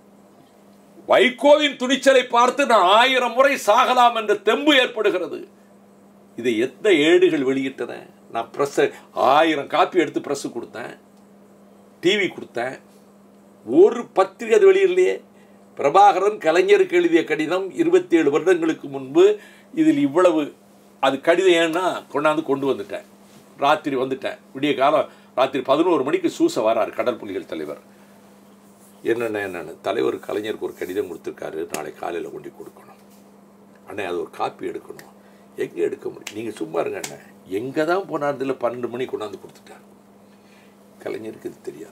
வைகோவின் துணிச்சலை பார்த்து நான் ஆயிரம் முறை சாகலாம் என்ற தெம்பு ஏற்படுகிறது. இதை எத்தனை ஏடுகள் வெளியிட்டன? நான் பிரஸ் ஆயிரம் காப்பி எடுத்து பிரஸ் கொடுத்தேன், டிவி கொடுத்தேன், ஒரு பத்திரிகை அது வெளியிடலையே. பிரபாகரன் கலைஞருக்கு எழுதிய கடிதம் இருபத்தி ஏழு வருடங்களுக்கு முன்பு. இதில் இவ்வளவு அது கடிதம் ஏன்னா கொண்டாந்து கொண்டு வந்துட்டேன். ராத்திரி வந்துட்டேன், விடிய காலம் ராத்திரி பதினோரு மணிக்கு சூச வரார் கடல் புலிகள் தலைவர். என்னென்ன என்னென்ன தலைவர் கலைஞருக்கு ஒரு கடிதம் கொடுத்துருக்காரு, நாளை காலையில் கொண்டு கொடுக்கணும் அண்ணே, அது ஒரு காப்பி எடுக்கணும். எங்கே எடுக்க முடியும்? நீங்கள் சும்மா இருங்க அண்ணே. எங்கே தான் போனார்தில் பன்னெண்டு மணி கொண்டாந்து கொடுத்துட்டார். கலைஞருக்கு இது தெரியாது.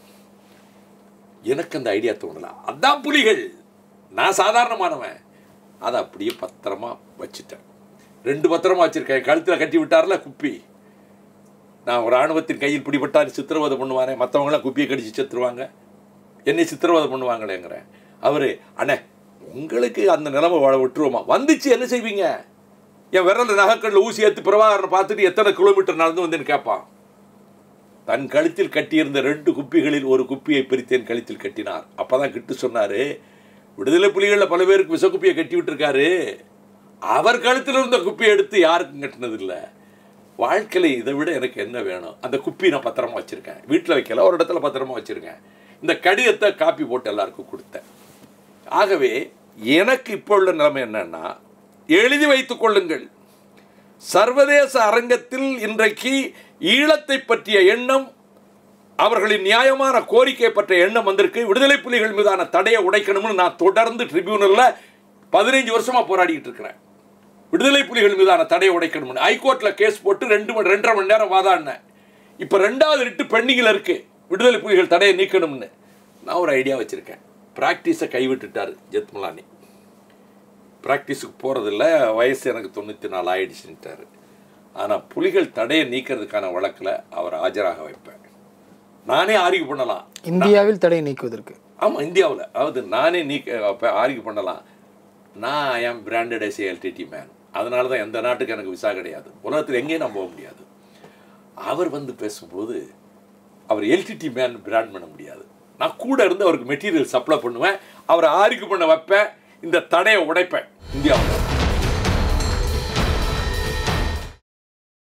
எனக்கு அந்த ஐடியா தோணலாம். அதான் புலிகள், நான் சாதாரணமானவன். அதை அப்படியே பத்திரமா வச்சுட்டேன். ரெண்டு பத்திரமா வச்சுருக்கேன். கழுத்தில் கட்டி விட்டார்ல குப்பி. நான் ஒரு இராணுவத்தின் கையில் பிடிபட்டார் சித்திரவதை பண்ணுவானே, மற்றவங்களாம் குப்பியை கடிச்சு செத்துருவாங்க, என்னை சித்திரவதை பண்ணுவாங்களேங்கிறேன். அவர் அண்ணே உங்களுக்கு அந்த நிலைமை வாழ விட்டுருவோமா? வந்துச்சு என்ன செய்வீங்க? என் விரல் நகைக்கல்ல ஊசி ஏற்று பிரபாகரனை பார்த்துட்டு எத்தனை கிலோமீட்டர் நடந்து வந்தேன்னு கேட்பான். தன் கழுத்தில் கட்டியிருந்த ரெண்டு குப்பிகளில் ஒரு குப்பியை பிரித்தேன் கழுத்தில் கட்டினார். அப்போ தான் கிட்டு சொன்னார், விடுதலை புலிகளில் பல பேருக்கு விஷ குப்பியை கட்டி விட்டுருக்காரு, அவர் கழுத்தில் இருந்த குப்பியை எடுத்து யாருக்கும் கட்டினதில்லை. வாழ்க்கையில் இதை விட எனக்கு என்ன வேணும்? அந்த குப்பி நான் பத்திரமா வச்சுருக்கேன், வீட்டில் வைக்கல, ஒரு இடத்துல பத்திரமா வச்சுருக்கேன். இந்த கடிதத்தை காப்பி போட்டு எல்லாருக்கும் கொடுத்தேன். ஆகவே எனக்கு இப்போ உள்ள நிலைமை என்னன்னா, எழுதி வைத்துக் கொள்ளுங்கள். சர்வதேச அரங்கத்தில் இன்றைக்கு ஈழத்தை பற்றிய எண்ணம், அவர்களின் நியாயமான கோரிக்கை பற்றிய எண்ணம் வந்திருக்கு. விடுதலை புலிகள் மீதான தடையை உடைக்கணும்னு நான் தொடர்ந்து ட்ரிபியூனல்ல பதினைஞ்சு வருஷமா போராடிட்டு இருக்கிறேன். விடுதலை புலிகள் மீதான தடையை உடைக்கணும்னு ஹைகோர்ட்ல கேஸ் போட்டு ரெண்டு மணி ரெண்டரை மணி நேரம் வாதாடினேன். இப்போ ரெண்டாவது ரிட்டு பெண்டிங்கில் இருக்கு, விடுதலை புலிகள் தடையை நீக்கணும்னு. நான் ஒரு ஐடியா வச்சிருக்கேன். ப்ராக்டிஸை கைவிட்டுட்டார் ஜெத்மலானி. ப்ராக்டிஸுக்கு போகிறதில்ல, வயசு எனக்கு தொண்ணூற்றி நாலு ஆயிடுச்சுட்டார். ஆனால் புலிகள் தடையை நீக்கிறதுக்கான வழக்கில் அவர் ஆஜராக வைப்பேன். நானே ஆர்கியூ பண்ணலாம். இந்தியாவில் தடையை நீக்குவதற்கு? ஆமாம், இந்தியாவில். அதாவது நானே நீக்க ஆர்கியூ பண்ணலாம். நான் ஐ ஆம் பிராண்டட் எஸ் எல்டிடி மேன். அதனால தான் எந்த நாட்டுக்கு எனக்கு விசா கிடையாது, உலகத்தில் எங்கேயும் நான் போக முடியாது. அவர் வந்து பேசும்போது அவர் எல்டிடி மேன் பிராண்ட் பண்ண முடியாது. நான் கூட இருந்து அவருக்கு மெட்டீரியல் சப்ளை பண்ணுவேன், அவரை ஆர்கியூ பண்ண வைப்பேன், இந்த தடையை உடைப்பேன் இந்தியாவில்.